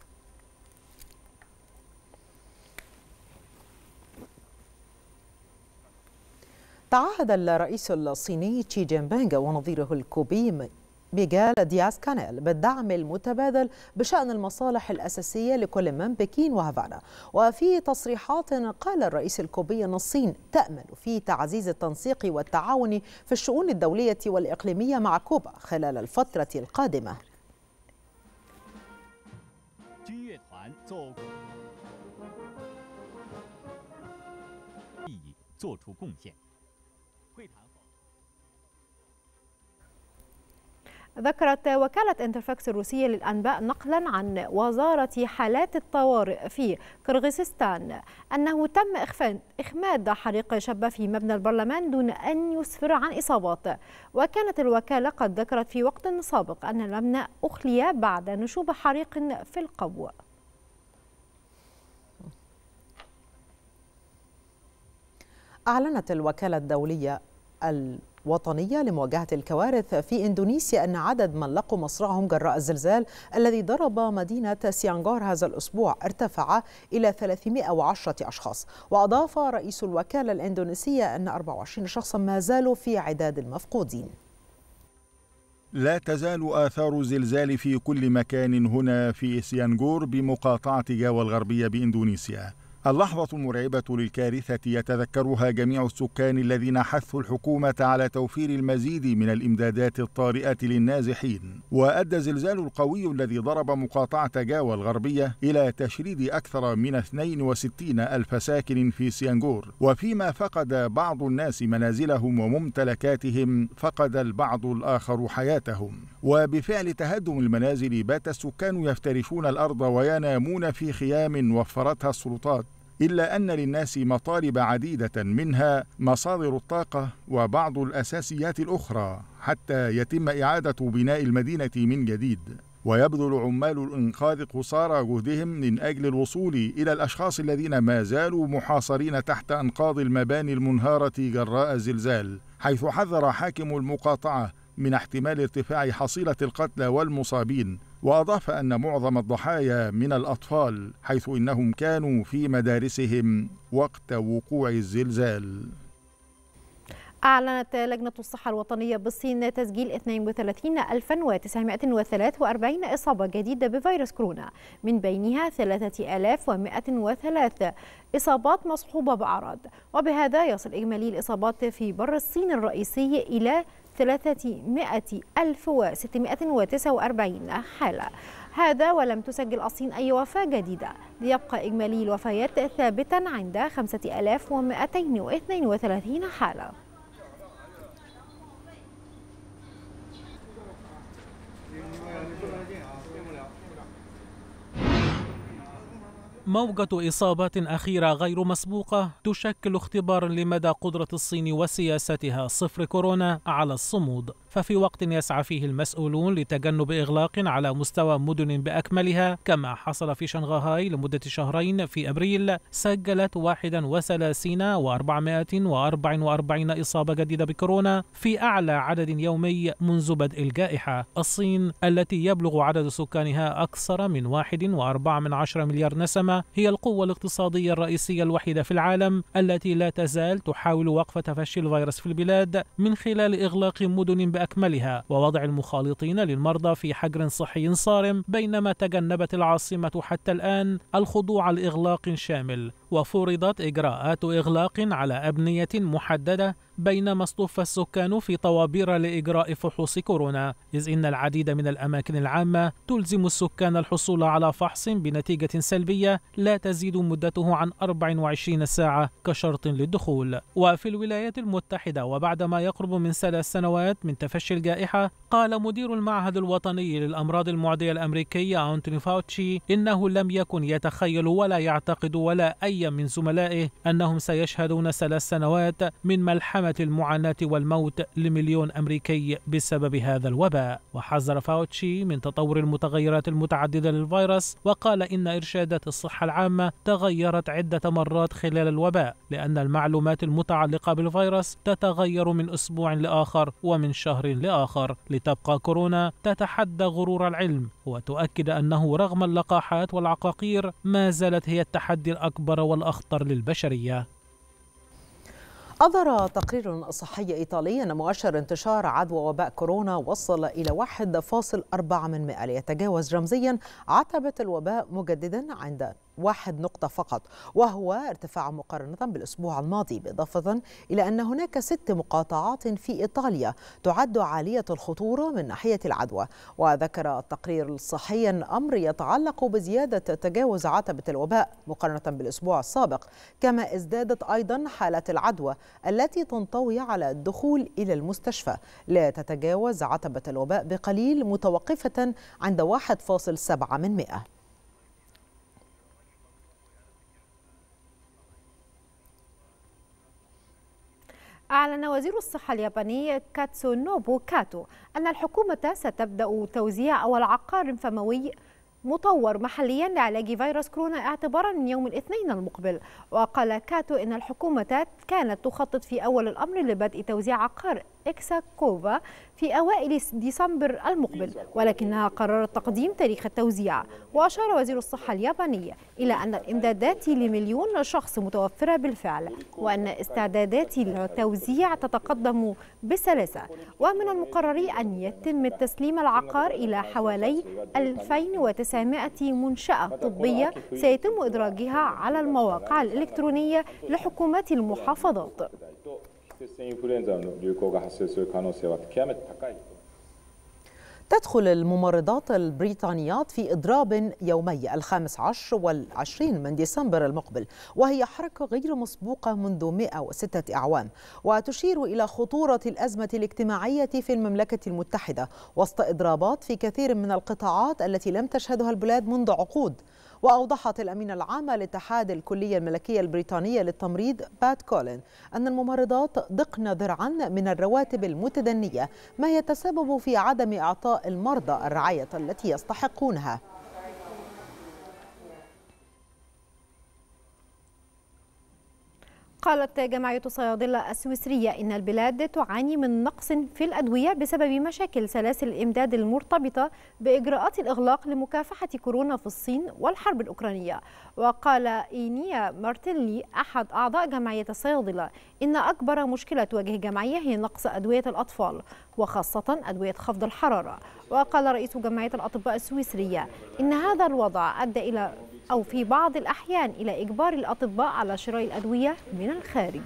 تعهد الرئيس الصيني شي جين بينغ ونظيره الكوبي ميغيل دياز كانيل بالدعم المتبادل بشأن المصالح الأساسية لكل من بكين وهافانا. وفي تصريحات قال الرئيس الكوبي أن الصين تأمل في تعزيز التنسيق والتعاون في الشؤون الدولية والإقليمية مع كوبا خلال الفترة القادمة. ذكرت وكالة انترفاكس الروسية للأنباء نقلا عن وزارة حالات الطوارئ في قرغيزستان أنه تم إخماد حريق شاب في مبنى البرلمان دون أن يسفر عن إصابات. وكانت الوكالة قد ذكرت في وقت سابق أن المبنى أخلي بعد نشوب حريق في القبو. أعلنت الوكالة الدولية الوطنية لمواجهة الكوارث في إندونيسيا أن عدد من لقوا مصرعهم جراء الزلزال الذي ضرب مدينة سيانغار هذا الأسبوع ارتفع إلى 310 أشخاص. وأضاف رئيس الوكالة الإندونيسية أن 24 شخصا ما زالوا في عداد المفقودين. لا تزال آثار الزلزال في كل مكان هنا في سيانغور بمقاطعة جاوا الغربية بإندونيسيا. اللحظة المرعبة للكارثة يتذكرها جميع السكان الذين حثوا الحكومة على توفير المزيد من الإمدادات الطارئة للنازحين. وأدى الزلزال القوي الذي ضرب مقاطعة جاوا الغربية إلى تشريد أكثر من 62 ألف ساكن في سيانغور، وفيما فقد بعض الناس منازلهم وممتلكاتهم فقد البعض الآخر حياتهم. وبفعل تهدم المنازل بات السكان يفترشون الأرض وينامون في خيام وفرتها السلطات، إلا أن للناس مطالب عديدة منها مصادر الطاقة وبعض الأساسيات الأخرى حتى يتم إعادة بناء المدينة من جديد. ويبذل عمال الإنقاذ قصارى جهدهم من أجل الوصول إلى الأشخاص الذين ما زالوا محاصرين تحت أنقاض المباني المنهارة جراء الزلزال، حيث حذر حاكم المقاطعة من احتمال ارتفاع حصيلة القتلى والمصابين. وأضاف أن معظم الضحايا من الأطفال، حيث إنهم كانوا في مدارسهم وقت وقوع الزلزال. أعلنت لجنة الصحة الوطنية بالصين تسجيل 32943 إصابة جديدة بفيروس كورونا، من بينها 3103 إصابات مصحوبة بأعراض. وبهذا يصل إجمالي الإصابات في بر الصين الرئيسي إلى 300,649 حالة. هذا ولم تسجل الصين أي وفاة جديدة، ليبقى إجمالي الوفيات ثابتا عند 5232 حالة. موجة إصابات أخيرة غير مسبوقة تشكل اختبارا لمدى قدرة الصين وسياستها صفر كورونا على الصمود. ففي وقت يسعى فيه المسؤولون لتجنب إغلاق على مستوى مدن بأكملها كما حصل في شنغهاي لمدة شهرين في أبريل، سجلت 31,444 إصابة جديدة بكورونا في أعلى عدد يومي منذ بدء الجائحة. الصين التي يبلغ عدد سكانها أكثر من 1.4 مليار نسمة هي القوة الاقتصادية الرئيسية الوحيدة في العالم التي لا تزال تحاول وقف تفشي الفيروس في البلاد من خلال إغلاق مدن بأكملها ووضع المخالطين للمرضى في حجر صحي صارم، بينما تجنبت العاصمة حتى الآن الخضوع لإغلاق شامل. وفرضت إجراءات إغلاق على أبنية محددة، بينما اصطف السكان في طوابير لإجراء فحوص كورونا، إذ إن العديد من الأماكن العامة تلزم السكان الحصول على فحص بنتيجة سلبية لا تزيد مدته عن 24 ساعة كشرط للدخول. وفي الولايات المتحدة وبعد ما يقرب من 3 سنوات من تفشي الجائحة، قال مدير المعهد الوطني للأمراض المعدية الأمريكي أنتوني فاوتشي إنه لم يكن يتخيل ولا يعتقد ولا أي من زملائه أنهم سيشهدون 3 سنوات من ملحمة علامات المعاناة والموت لمليون أمريكي بسبب هذا الوباء. وحذر فاوتشي من تطور المتغيرات المتعددة للفيروس، وقال إن إرشادات الصحة العامة تغيرت عدة مرات خلال الوباء، لأن المعلومات المتعلقة بالفيروس تتغير من أسبوع لآخر ومن شهر لآخر، لتبقى كورونا تتحدى غرور العلم، وتؤكد أنه رغم اللقاحات والعقاقير ما زالت هي التحدي الأكبر والأخطر للبشرية. أظهر تقرير صحي إيطالي أن مؤشر انتشار عدوى وباء كورونا وصل إلى 1.4 ليتجاوز رمزيا عتبة الوباء مجددا عند 1 نقطة فقط، وهو ارتفاع مقارنة بالأسبوع الماضي، بالإضافة إلى أن هناك 6 مقاطعات في إيطاليا تعد عالية الخطورة من ناحية العدوى. وذكر التقرير الصحي أن أمر يتعلق بزيادة تجاوز عتبة الوباء مقارنة بالأسبوع السابق، كما ازدادت أيضا حالات العدوى التي تنطوي على الدخول إلى المستشفى لا تتجاوز عتبة الوباء بقليل، متوقفة عند 1.7. أعلن وزير الصحة الياباني كاتسونوبو كاتو أن الحكومة ستبدأ توزيع أول عقار فموي مطور محليا لعلاج فيروس كورونا اعتبارا من يوم الاثنين المقبل. وقال كاتو إن الحكومة كانت تخطط في أول الأمر لبدء توزيع عقار إكساكوفا في أوائل ديسمبر المقبل، ولكنها قررت تقديم تاريخ التوزيع. وأشار وزير الصحة الياباني إلى أن الإمدادات ل1,000,000 شخص متوفرة بالفعل، وأن استعدادات التوزيع تتقدم بسلاسة، ومن المقرر أن يتم تسليم العقار إلى حوالي 2900 منشأة طبية سيتم إدراجها على المواقع الإلكترونية لحكومات المحافظات. تدخل الممرضات البريطانيات في إضراب يومي 15 وال20 من ديسمبر المقبل، وهي حركة غير مسبوقة منذ 106 أعوام، وتشير إلى خطورة الأزمة الاجتماعية في المملكة المتحدة وسط إضرابات في كثير من القطاعات التي لم تشهدها البلاد منذ عقود. وأوضحت الأمينة العامة لاتحاد الكلية الملكية البريطانية للتمريض بات كولين أن الممرضات ضقن ذرعا من الرواتب المتدنية، ما يتسبب في عدم إعطاء المرضى الرعاية التي يستحقونها. قالت جمعية الصيادلة السويسرية إن البلاد تعاني من نقص في الأدوية بسبب مشاكل سلاسل الإمداد المرتبطة بإجراءات الإغلاق لمكافحة كورونا في الصين والحرب الأوكرانية. وقال إينيا مارتيلي أحد أعضاء جمعية الصيادلة إن أكبر مشكلة تواجه الجمعية هي نقص أدوية الأطفال، وخاصة أدوية خفض الحرارة. وقال رئيس جمعية الأطباء السويسرية إن هذا الوضع أدى إلى أو في بعض الأحيان إلى إجبار الأطباء على شراء الأدوية من الخارج.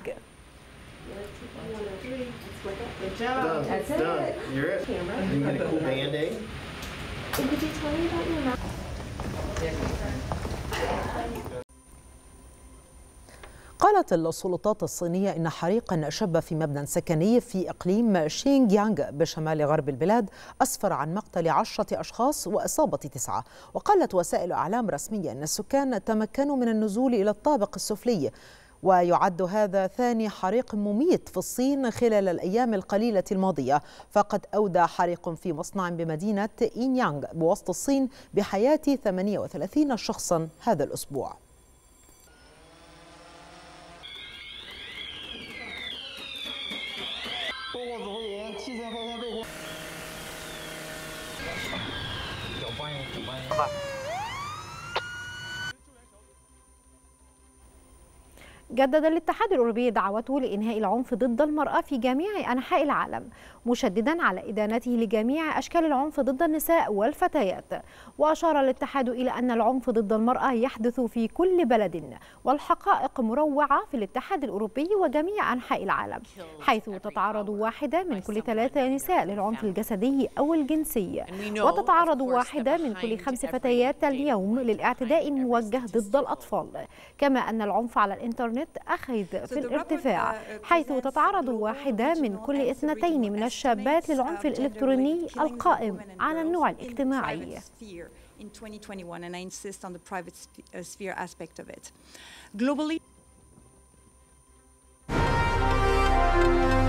قالت السلطات الصينية إن حريقا شب في مبنى سكني في إقليم شينجيانغ بشمال غرب البلاد أسفر عن مقتل 10 أشخاص وإصابة 9. وقالت وسائل أعلام رسمية أن السكان تمكنوا من النزول إلى الطابق السفلي، ويعد هذا ثاني حريق مميت في الصين خلال الأيام القليلة الماضية. فقد أودى حريق في مصنع بمدينة إينيانغ بوسط الصين بحياة 38 شخصا هذا الأسبوع. جدد الاتحاد الأوروبي دعوته لإنهاء العنف ضد المرأة في جميع أنحاء العالم، مشددا على إدانته لجميع أشكال العنف ضد النساء والفتيات. وأشار الاتحاد إلى أن العنف ضد المرأة يحدث في كل بلد، والحقائق مروعة في الاتحاد الأوروبي وجميع أنحاء العالم، حيث تتعرض واحدة من كل 3 نساء للعنف الجسدي أو الجنسي، وتتعرض واحدة من كل 5 فتيات اليوم للاعتداء الموجه ضد الأطفال. كما أن العنف على الإنترنت أخذ في الارتفاع، حيث تتعرض واحدة من كل 2 من الشابات للعنف الإلكتروني القائم على النوع الاجتماعي. In 2021, and I insist on the private sphere aspect of it. Globally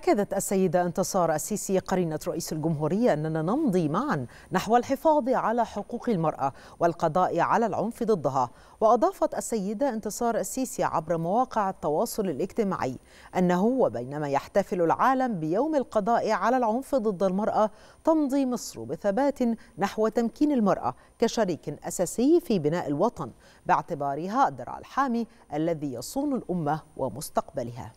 أكدت السيدة انتصار السيسي قرينة رئيس الجمهورية أننا نمضي معا نحو الحفاظ على حقوق المرأة والقضاء على العنف ضدها. وأضافت السيدة انتصار السيسي عبر مواقع التواصل الاجتماعي أنه وبينما يحتفل العالم بيوم القضاء على العنف ضد المرأة، تمضي مصر بثبات نحو تمكين المرأة كشريك أساسي في بناء الوطن، باعتبارها الدرع الحامي الذي يصون الأمة ومستقبلها.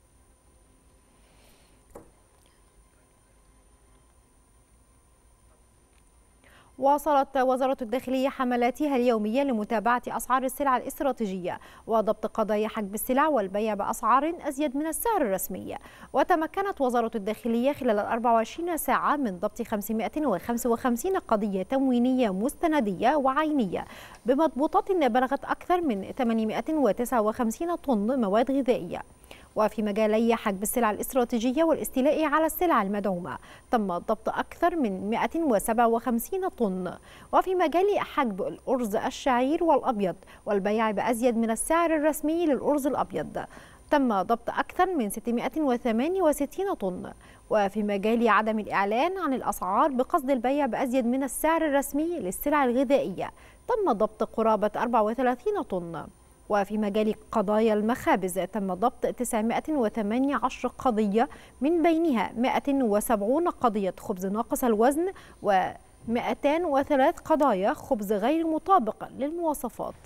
واصلت وزارة الداخلية حملاتها اليومية لمتابعة أسعار السلع الاستراتيجية وضبط قضايا حجب السلع والبيع بأسعار أزيد من السعر الرسمي. وتمكنت وزارة الداخلية خلال 24 ساعة من ضبط 555 قضية تموينية مستندية وعينية بمضبوطات بلغت أكثر من 859 طن مواد غذائية. وفي مجالي حجب السلع الاستراتيجية والاستيلاء على السلع المدعومة تم ضبط أكثر من 157 طن. وفي مجال حجب الأرز الشعير والأبيض والبيع بأزيد من السعر الرسمي للأرز الأبيض تم ضبط أكثر من 668 طن. وفي مجال عدم الإعلان عن الأسعار بقصد البيع بأزيد من السعر الرسمي للسلع الغذائية تم ضبط قرابة 34 طن. وفي مجال قضايا المخابز تم ضبط 918 قضية، من بينها 170 قضية خبز ناقص الوزن و203 قضايا خبز غير مطابق للمواصفات.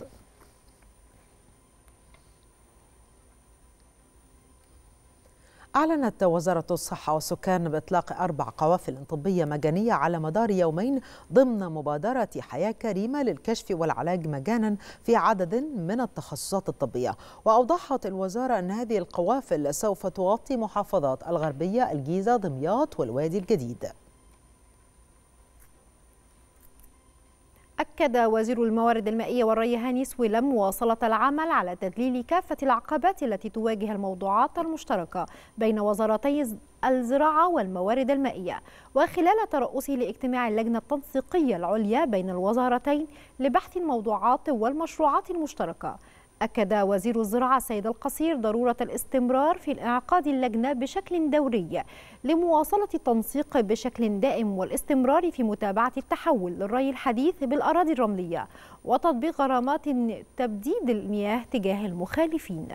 أعلنت وزارة الصحة والسكان بإطلاق 4 قوافل طبية مجانية على مدار يومين ضمن مبادرة حياة كريمة للكشف والعلاج مجانا في عدد من التخصصات الطبية. وأوضحت الوزارة أن هذه القوافل سوف تغطي محافظات الغربية، الجيزة، دمياط والوادي الجديد. أكد وزير الموارد المائية والري هاني سويلم مواصلة العمل على تذليل كافة العقبات التي تواجه الموضوعات المشتركة بين وزارتي الزراعة والموارد المائية، وخلال ترأسه لاجتماع اللجنة التنسيقية العليا بين الوزارتين لبحث الموضوعات والمشروعات المشتركة. أكد وزير الزراعة سيد القصير ضرورة الاستمرار في انعقاد اللجنة بشكل دوري لمواصلة التنسيق بشكل دائم والاستمرار في متابعة التحول للري الحديث بالأراضي الرملية وتطبيق غرامات تبديد المياه تجاه المخالفين.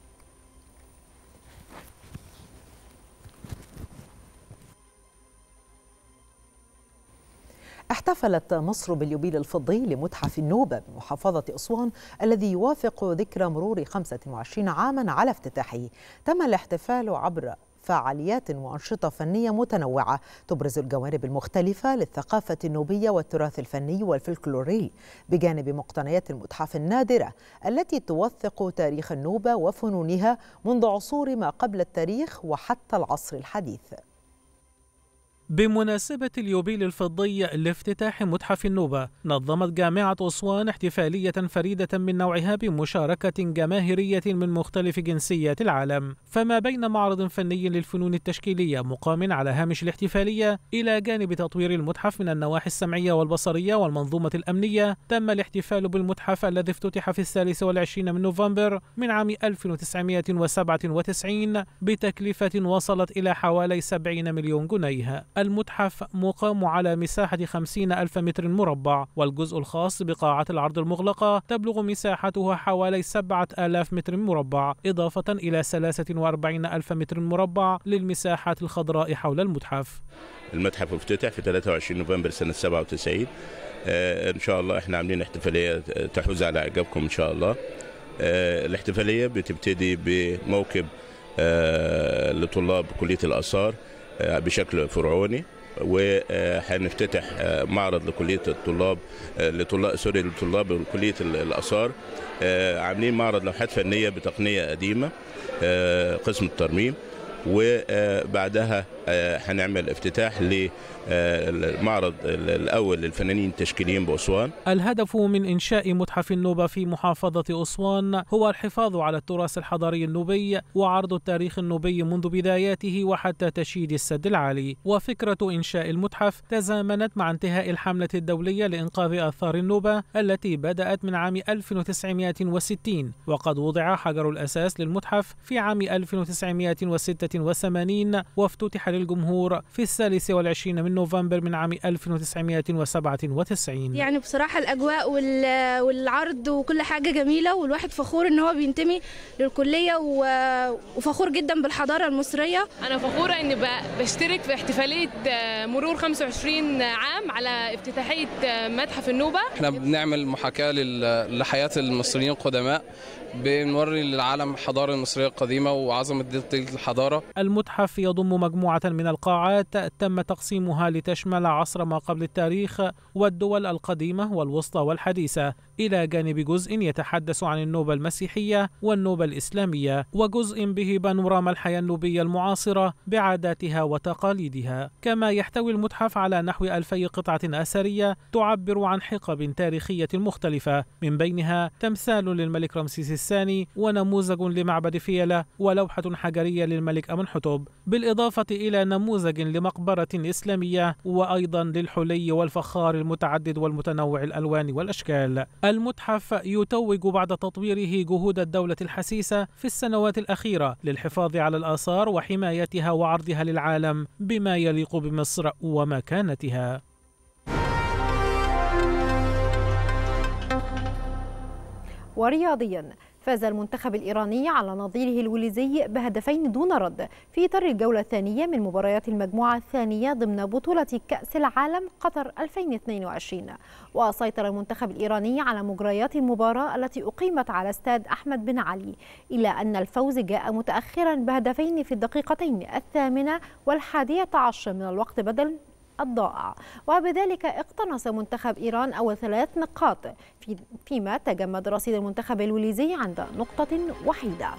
احتفلت مصر باليوبيل الفضي لمتحف النوبة بمحافظة أسوان الذي يوافق ذكرى مرور 25 عاما على افتتاحه. تم الاحتفال عبر فعاليات وأنشطة فنية متنوعة تبرز الجوانب المختلفة للثقافة النوبية والتراث الفني والفلكلوري، بجانب مقتنيات المتحف النادرة التي توثق تاريخ النوبة وفنونها منذ عصور ما قبل التاريخ وحتى العصر الحديث. بمناسبة اليوبيل الفضي لافتتاح متحف النوبة، نظمت جامعة أسوان احتفالية فريدة من نوعها بمشاركة جماهيرية من مختلف جنسيات العالم. فما بين معرض فني للفنون التشكيلية مقام على هامش الاحتفالية إلى جانب تطوير المتحف من النواحي السمعية والبصرية والمنظومة الأمنية، تم الاحتفال بالمتحف الذي افتتح في 23 من نوفمبر من عام 1997 بتكلفة وصلت إلى حوالي 70 مليون جنيه. المتحف مقام على مساحة 50,000 متر مربع، والجزء الخاص بقاعة العرض المغلقة تبلغ مساحتها حوالي 7,000 متر مربع، إضافة إلى 43,000 متر مربع للمساحات الخضراء حول المتحف. المتحف افتتح في 23 نوفمبر سنة 97. إن شاء الله احنا عاملين احتفالية تحوز على إعجابكم إن شاء الله. الاحتفالية بتبتدي بموكب لطلاب كلية الآثار بشكل فرعوني، وهنفتتح معرض لكلية الطلاب لطلاب كلية الآثار. عاملين معرض لوحات فنية بتقنية قديمة قسم الترميم، وبعدها هنعمل افتتاح المعرض الأول للفنانين التشكيليين بأسوان. الهدف من إنشاء متحف النوبة في محافظة أسوان هو الحفاظ على التراث الحضاري النوبي وعرض التاريخ النوبي منذ بداياته وحتى تشييد السد العالي. وفكرة إنشاء المتحف تزامنت مع انتهاء الحملة الدولية لإنقاذ آثار النوبة التي بدأت من عام 1960، وقد وضع حجر الأساس للمتحف في عام 1986 وافتتح للجمهور في 23 من نوفمبر من عام 1997. يعني بصراحة الأجواء والعرض وكل حاجة جميلة، والواحد فخور إن هو بينتمي للكلية وفخور جدا بالحضارة المصرية. أنا فخورة إني بشترك في احتفالية مرور 25 عام على افتتاحية متحف النوبة. احنا بنعمل محاكاة لحياة المصريين القدماء، بنوري للعالم الحضارة المصرية القديمة وعظمة تلك الحضارة. المتحف يضم مجموعة من القاعات تم تقسيمها لتشمل عصر ما قبل التاريخ والدول القديمة والوسطى والحديثة، إلى جانب جزء يتحدث عن النوبة المسيحية والنوبة الإسلامية، وجزء به بانوراما الحياة النوبية المعاصرة بعاداتها وتقاليدها. كما يحتوي المتحف على نحو 2000 قطعة أثرية تعبر عن حقب تاريخية مختلفة، من بينها تمثال للملك رمسيس الثاني ونموذج لمعبد فيلة ولوحة حجرية للملك أمنحتب، بالإضافة إلى نموذج لمقبرة إسلامية وأيضا للحلي والفخار المتعدد والمتنوع الألوان والأشكال. المتحف يتوج بعد تطويره جهود الدولة الحسيسة في السنوات الأخيرة للحفاظ على الآثار وحمايتها وعرضها للعالم بما يليق بمصر ومكانتها. ورياضيا، فاز المنتخب الإيراني على نظيره الويلزي بهدفين دون رد في إطار الجولة الثانية من مباريات المجموعة الثانية ضمن بطولة كأس العالم قطر 2022. وسيطر المنتخب الإيراني على مجريات المباراة التي أقيمت على استاد أحمد بن علي، إلا أن الفوز جاء متأخرا بهدفين في الدقيقتين 8 و11 من الوقت بدل الضائع، وبذلك اقتنص منتخب إيران أول 3 نقاط، فيما تجمد رصيد المنتخب الويلزي عند نقطة وحيدة.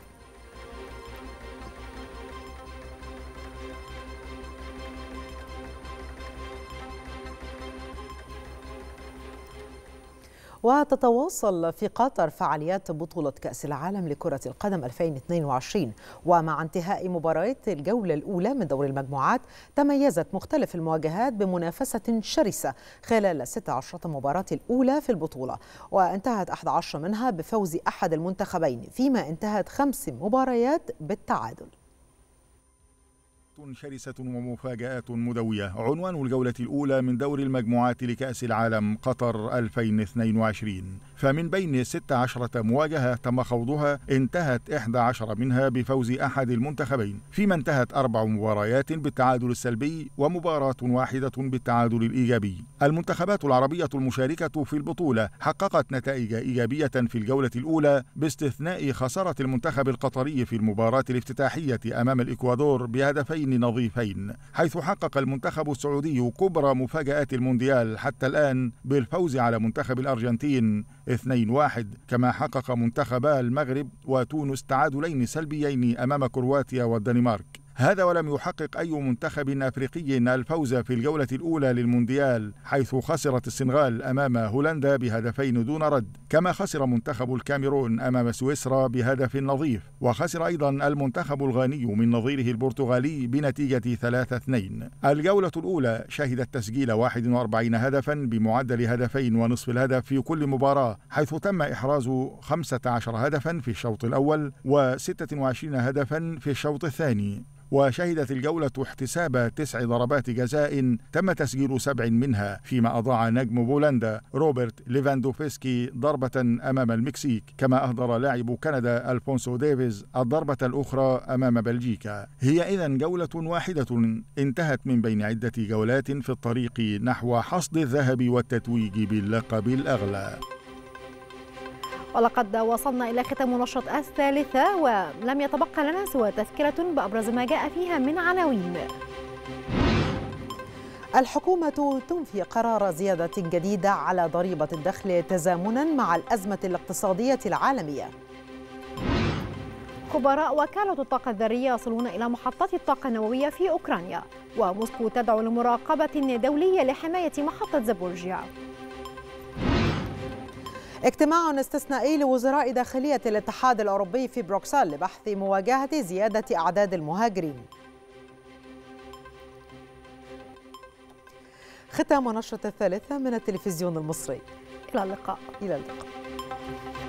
وتتواصل في قطر فعاليات بطولة كأس العالم لكرة القدم 2022، ومع انتهاء مباريات الجولة الأولى من دور المجموعات تميزت مختلف المواجهات بمنافسة شرسة خلال 16 مباراة الأولى في البطولة، وانتهت 11 منها بفوز أحد المنتخبين، فيما انتهت 5 مباريات بالتعادل. شرسة ومفاجآت مدوية. عنوان الجولة الأولى من دور المجموعات لكأس العالم قطر 2022، فمن بين 16 مواجهة تم خوضها انتهت 11 منها بفوز أحد المنتخبين، فيما انتهت 4 مباريات بالتعادل السلبي ومباراة واحدة بالتعادل الإيجابي. المنتخبات العربية المشاركة في البطولة حققت نتائج إيجابية في الجولة الأولى باستثناء خسارة المنتخب القطري في المباراة الافتتاحية أمام الإكوادور بهدفين نظيفين، حيث حقق المنتخب السعودي كبرى مفاجآت المونديال حتى الآن بالفوز على منتخب الأرجنتين 2-1، كما حقق منتخبا المغرب وتونس تعادلين سلبيين أمام كرواتيا والدنمارك. هذا ولم يحقق أي منتخب أفريقي الفوز في الجولة الأولى للمونديال، حيث خسرت السنغال أمام هولندا بهدفين دون رد، كما خسر منتخب الكاميرون أمام سويسرا بهدف نظيف، وخسر أيضا المنتخب الغاني من نظيره البرتغالي بنتيجة 3-2. الجولة الأولى شهدت تسجيل 41 هدفا بمعدل 2.5 الهدف في كل مباراة، حيث تم إحراز 15 هدفا في الشوط الأول و26 هدفا في الشوط الثاني. وشهدت الجولة احتساب 9 ضربات جزاء تم تسجيل 7 منها، فيما أضاع نجم بولندا روبرت ليفاندوفسكي ضربة أمام المكسيك، كما أهدر لاعب كندا ألفونسو ديفيز الضربة الأخرى أمام بلجيكا. هي إذن جولة واحدة انتهت من بين عدة جولات في الطريق نحو حصد الذهب والتتويج باللقب الأغلى. ولقد وصلنا إلى ختام النشرة الثالثة، ولم يتبقى لنا سوى تذكرة بأبرز ما جاء فيها من عناوين. الحكومة تنفي قرار زيادة جديدة على ضريبة الدخل تزامنا مع الأزمة الاقتصادية العالمية. خبراء وكالة الطاقة الذرية يصلون إلى محطات الطاقة النووية في أوكرانيا، وموسكو تدعو لمراقبة دولية لحماية محطة زابورجيا. اجتماع استثنائي لوزراء داخلية الاتحاد الأوروبي في بروكسل لبحث مواجهة زيادة أعداد المهاجرين. ختام نشرة الثالثة من التلفزيون المصري. إلى اللقاء. إلى اللقاء.